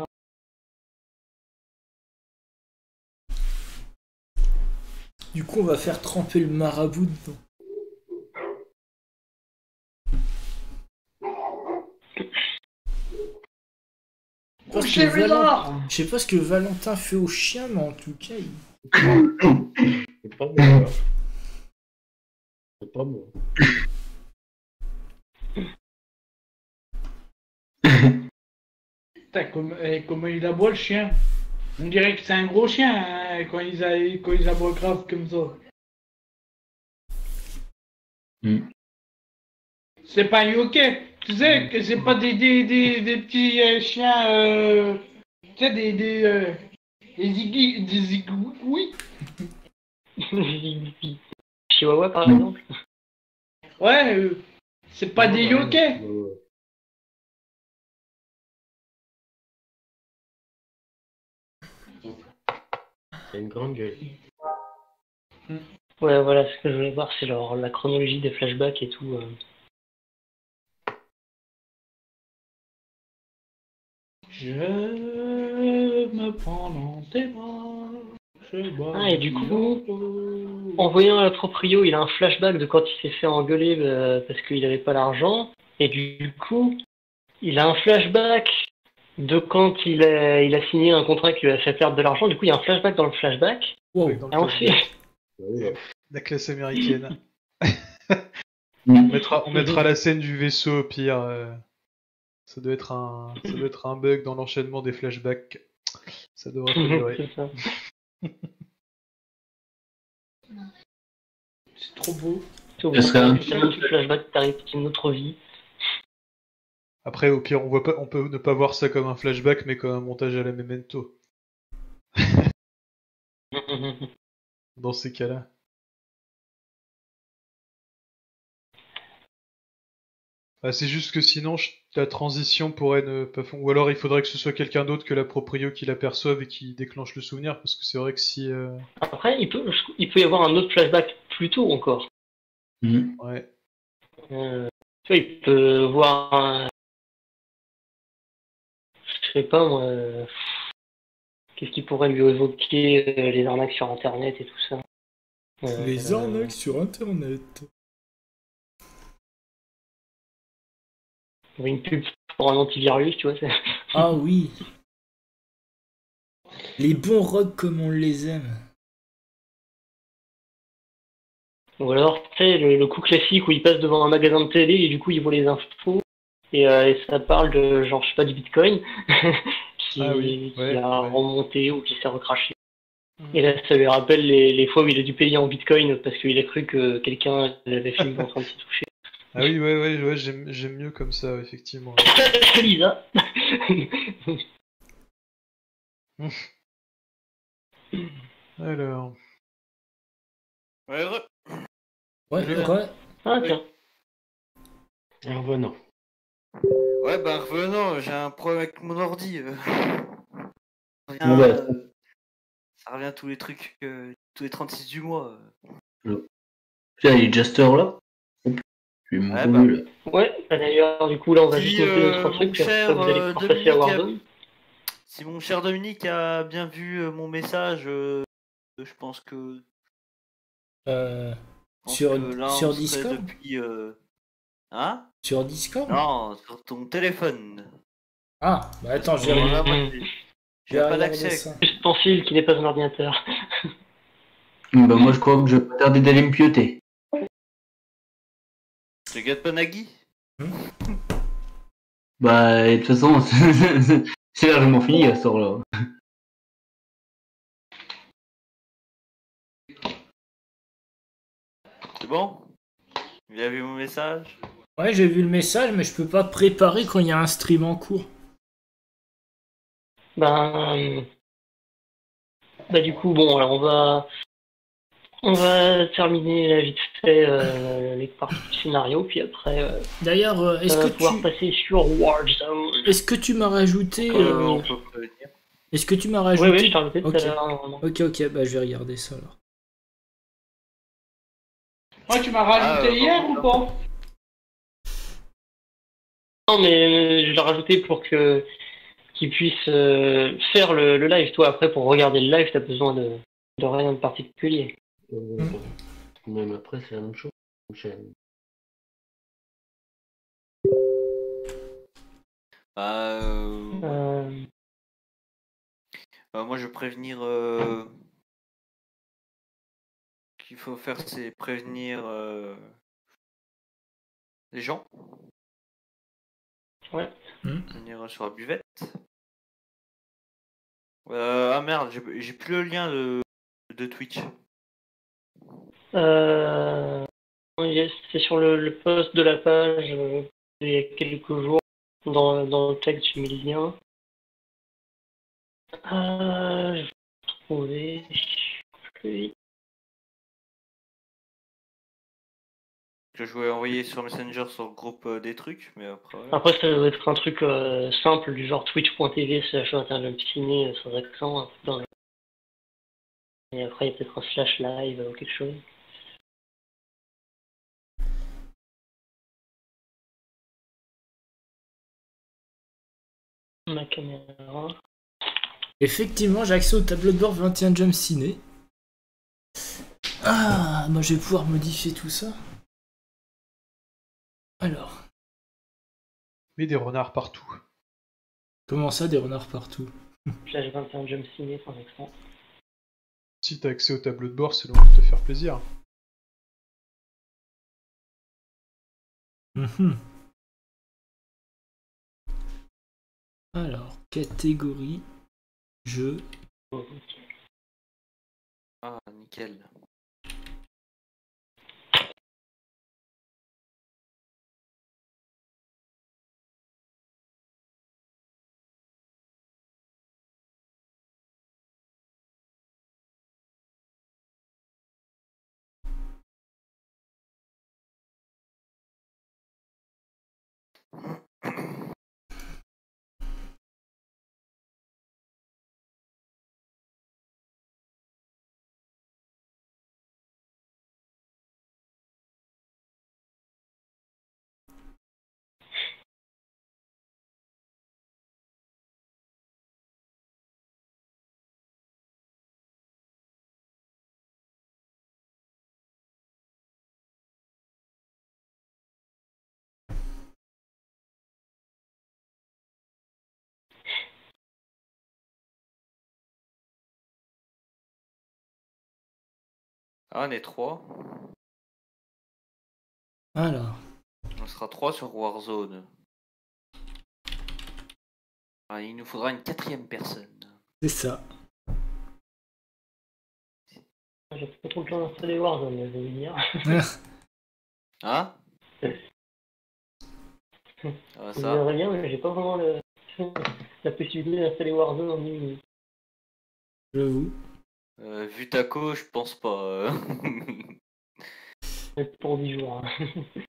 Du coup, on va faire tremper le Marabout dedans. Je sais pas ce que je sais pas ce que Valentin fait au chien, mais en tout cas, C'est pas moi. là. C'est pas moi. Putain, comment il aboie le chien. On dirait que c'est un gros chien hein, quand ils aboient grave comme ça. C'est pas un yokai. Tu sais que c'est pas des petits chiens. Tu sais, des zigouis. Chihuahua, par exemple. Ouais, c'est pas des yokais. C'est une grande gueule. Ouais, voilà, ce que je voulais voir, c'est la chronologie des flashbacks et tout. Je me prends dans tes bras. Ah, et du coup, en voyant le proprio, il a un flashback de quand il s'est fait engueuler parce qu'il avait pas l'argent. Et du coup, il a un flashback de quand il a signé un contrat qui lui a fait perdre de l'argent. Du coup, il y a un flashback dans le flashback. wow. Dans le Et ensuite, La classe américaine. Mm. On mettra la scène du vaisseau au pire. Ça doit être un bug dans l'enchaînement des flashbacks. Ça devrait pas durer. c'est ça. C'est trop beau. C'est serait un- tellement de flashback, t'arrives dans une autre vie. Après, au pire, on peut ne pas voir ça comme un flashback, mais comme un montage à la Memento. Dans ces cas-là. Bah, c'est juste que sinon, la transition pourrait ne pas fonctionner. Ou alors il faudrait que ce soit quelqu'un d'autre que la proprio qui l'aperçoive et qui déclenche le souvenir, parce que c'est vrai que si... Après, il peut y avoir un autre flashback plus tôt encore. Ouais. Tu vois, il peut voir un... Je sais pas moi... Qu'est-ce qui pourrait lui évoquer les arnaques sur internet et tout ça. Les arnaques sur internet. On voit une pub pour un antivirus, tu vois. Ah oui. Les bons rogues comme on les aime. Ou alors, tu sais, le coup classique où il passe devant un magasin de télé et du coup, il voit les infos. Et ça parle de, genre, je sais pas, du bitcoin qui, qui a remonté ou qui s'est recraché. Et là, ça lui rappelle les fois où il a dû payer en bitcoin parce qu'il a cru que quelqu'un l'avait filmé en train de s'y toucher. Ah oui, ouais, j'aime mieux comme ça, effectivement. C'est Lisa. Alors. Ouais, Ouais. Ah, tiens. Revenons. Ouais, bah revenons, j'ai un problème avec mon ordi. Ça revient tous les trucs, tous les 36 du mois. Tiens, il est Jaster là. Je vais me brûler, là. Ouais, d'ailleurs, du coup, là, on va juste noter notre truc, puis après, vous allez pouvoir passer à Warzone. Si mon cher Dominique a bien vu mon message, je pense que... Sur Discord depuis, Hein? Sur Discord? Non, sur ton téléphone. Ah, bah attends, j'ai pas d'accès. C'est ustensile qui n'est pas un ordinateur. Bah moi je crois que je vais pas tarder d'aller me pioter. Tu regardes pas Nagui? Bah de toute façon, c'est largement fini à ce sort-là. C'est bon? Il a vu mon message? Ouais, j'ai vu le message, mais je peux pas préparer quand il y a un stream en cours. Bah du coup, bon, alors on va terminer là vite fait les parties du scénario, puis après d'ailleurs, est-ce que pouvoir passer sur Warzone. Est-ce que tu m'as rajouté on peut prévenir. Est-ce que tu m'as rajouté? Oui, je t'ai rajouté tout à l'heure. Ok, bah je vais regarder ça alors. Ouais, tu m'as rajouté hier ou pas? Non, mais je l'ai rajouté pour qu'il puisse faire le live. Toi, après, pour regarder le live, t'as besoin de rien de particulier. Même après, c'est la même chose. Moi, je veux prévenir... qu'il faut faire, c'est prévenir les gens. Ouais. Venir sur la buvette. Ah merde, j'ai plus le lien de Twitch. Yes, c'est sur le post de la page il y a quelques jours. Dans le texte, j'ai mis le lien. Je vais trouver plus vite. Que je voulais envoyer sur Messenger sur le groupe des trucs, mais après... Après, ça doit être un truc simple, du genre twitch.tv/interjumciné sans accent, un truc dans le... Et après, il y a peut-être un slash live ou quelque chose. Ma caméra... Effectivement, j'ai accès au tableau de bord 21 Jump Ciné. Ah, moi je vais pouvoir modifier tout ça. Alors. Mais des renards partout. Comment ça, des renards partout? Flash 21 Jump Ciné sans accent. Si t'as accès au tableau de bord, c'est le moment de te faire plaisir. Alors, catégorie, jeu. Ah, nickel. Ah, on est 3. Alors, On sera 3 sur Warzone. Ah, il nous faudra une 4ème personne. c'est ça. J'ai pas trop le temps d'installer Warzone, je vais dire. Hein? Ah, ça. J'aimerais bien, mais j'ai pas vraiment la possibilité d'installer Warzone en 10 minutes. J'avoue. Vu Taco, je pense pas. Pour 10 jours. Hein.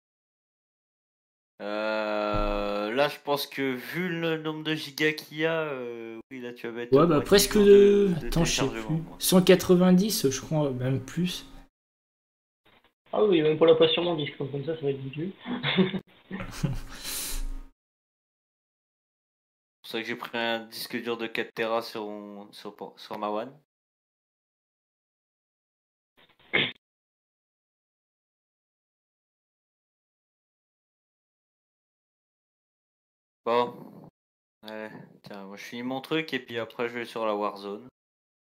Là, je pense que vu le nombre de gigas qu'il y a, oui, là, tu vas mettre. Ouais, au bah moins 10 presque jours de. de Attends, je sais téléchargement, plus. quoi. 190, je crois, même plus. Ah oui, même pour la place sur mon disque, comme ça va être ridicule. C'est pour ça que j'ai pris un disque dur de 4 Tera sur ma One. Bon. Ouais, tiens, moi je finis mon truc et puis après je vais sur la Warzone.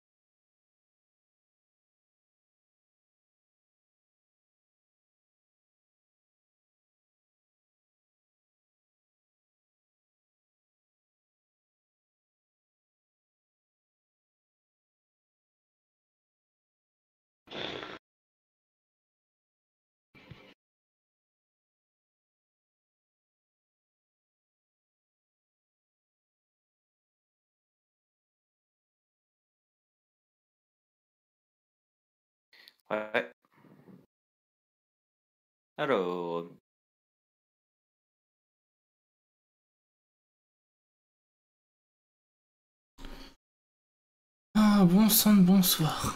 Ouais. Alors. Ah, bon sang de bonsoir.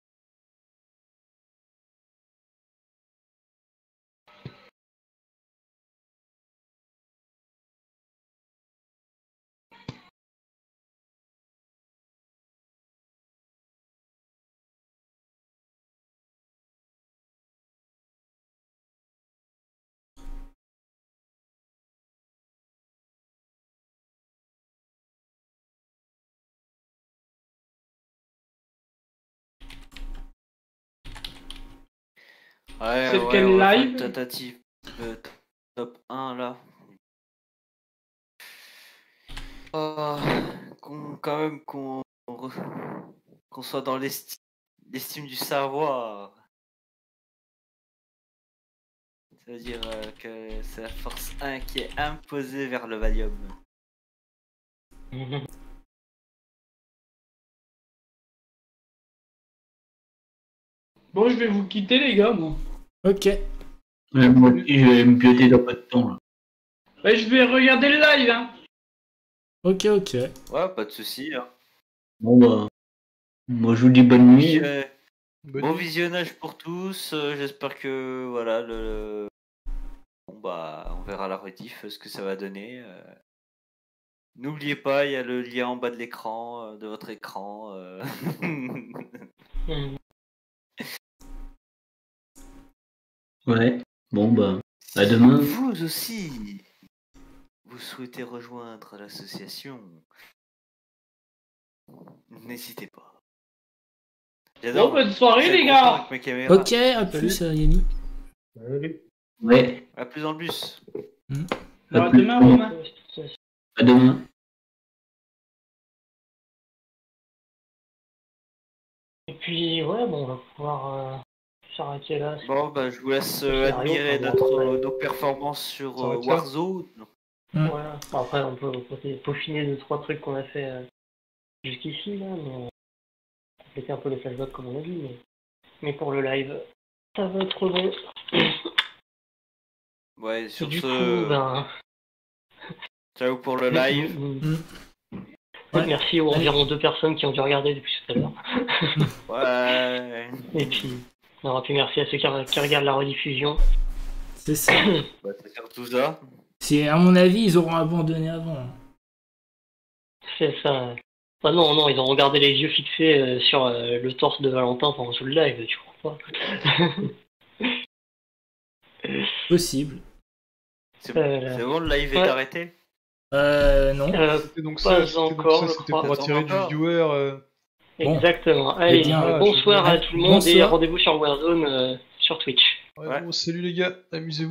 Ouais, C'est ouais, lequel on va faire live une tentative. Top 1 là. Oh, quand même qu'on soit dans l'estime du savoir. Ça veut dire que c'est la force 1 qui est imposée vers le Valium. Bon, je vais vous quitter, les gars, moi. Ok. Ouais, moi aussi, je vais me pioter dans pas de temps, là. Ouais, je vais regarder le live, hein. Ok. Ouais, pas de soucis. Hein. Bon, bah, moi, je vous dis bonne nuit. Bon visionnage pour tous. J'espère que voilà bon bah on verra la rediff ce que ça va donner. N'oubliez pas, il y a le lien en bas de l'écran, de votre écran. Ouais. Bon, bah, à demain. Vous aussi, vous souhaitez rejoindre l'association, n'hésitez pas. Bon, bonne soirée, les gars. Ok, à plus, Yanni. Ouais. À plus dans le bus. À demain, Romain. À demain. Et puis, ouais, bon, on va pouvoir s'arrêter là. Bon, bah, je vous laisse Scénario, admirer enfin, nos performances sur s'arrête là. Warzone. Voilà. Bon, après, on peut peaufiner 2-3 trucs qu'on a fait jusqu'ici, là, mais compléter un peu les flashbacks comme on a dit. Mais pour le live, ça va être bon. Ouais, sur Du ce, coup, ben, ciao pour le live. Ouais. Merci aux environ 2 personnes qui ont dû regarder depuis tout à l'heure. Ouais. Et puis, on puis merci à ceux qui regardent la rediffusion. C'est ça. Bah, c'est surtout ça. C'est, à mon avis, ils auront abandonné avant. C'est ça. Ah non, ils ont regardé les yeux fixés sur le torse de Valentin pendant tout le live, tu crois pas? Possible. C'est bon, le live est Ouais. arrêté? Non. C'était donc Pas ça, encore, je c'était crois. pour attirer du viewer. Bon. Exactement. Allez, Eh bien, bonsoir à tout le monde et bonsoir. rendez-vous sur Warzone sur Twitch. Ouais, bon, salut les gars, amusez-vous.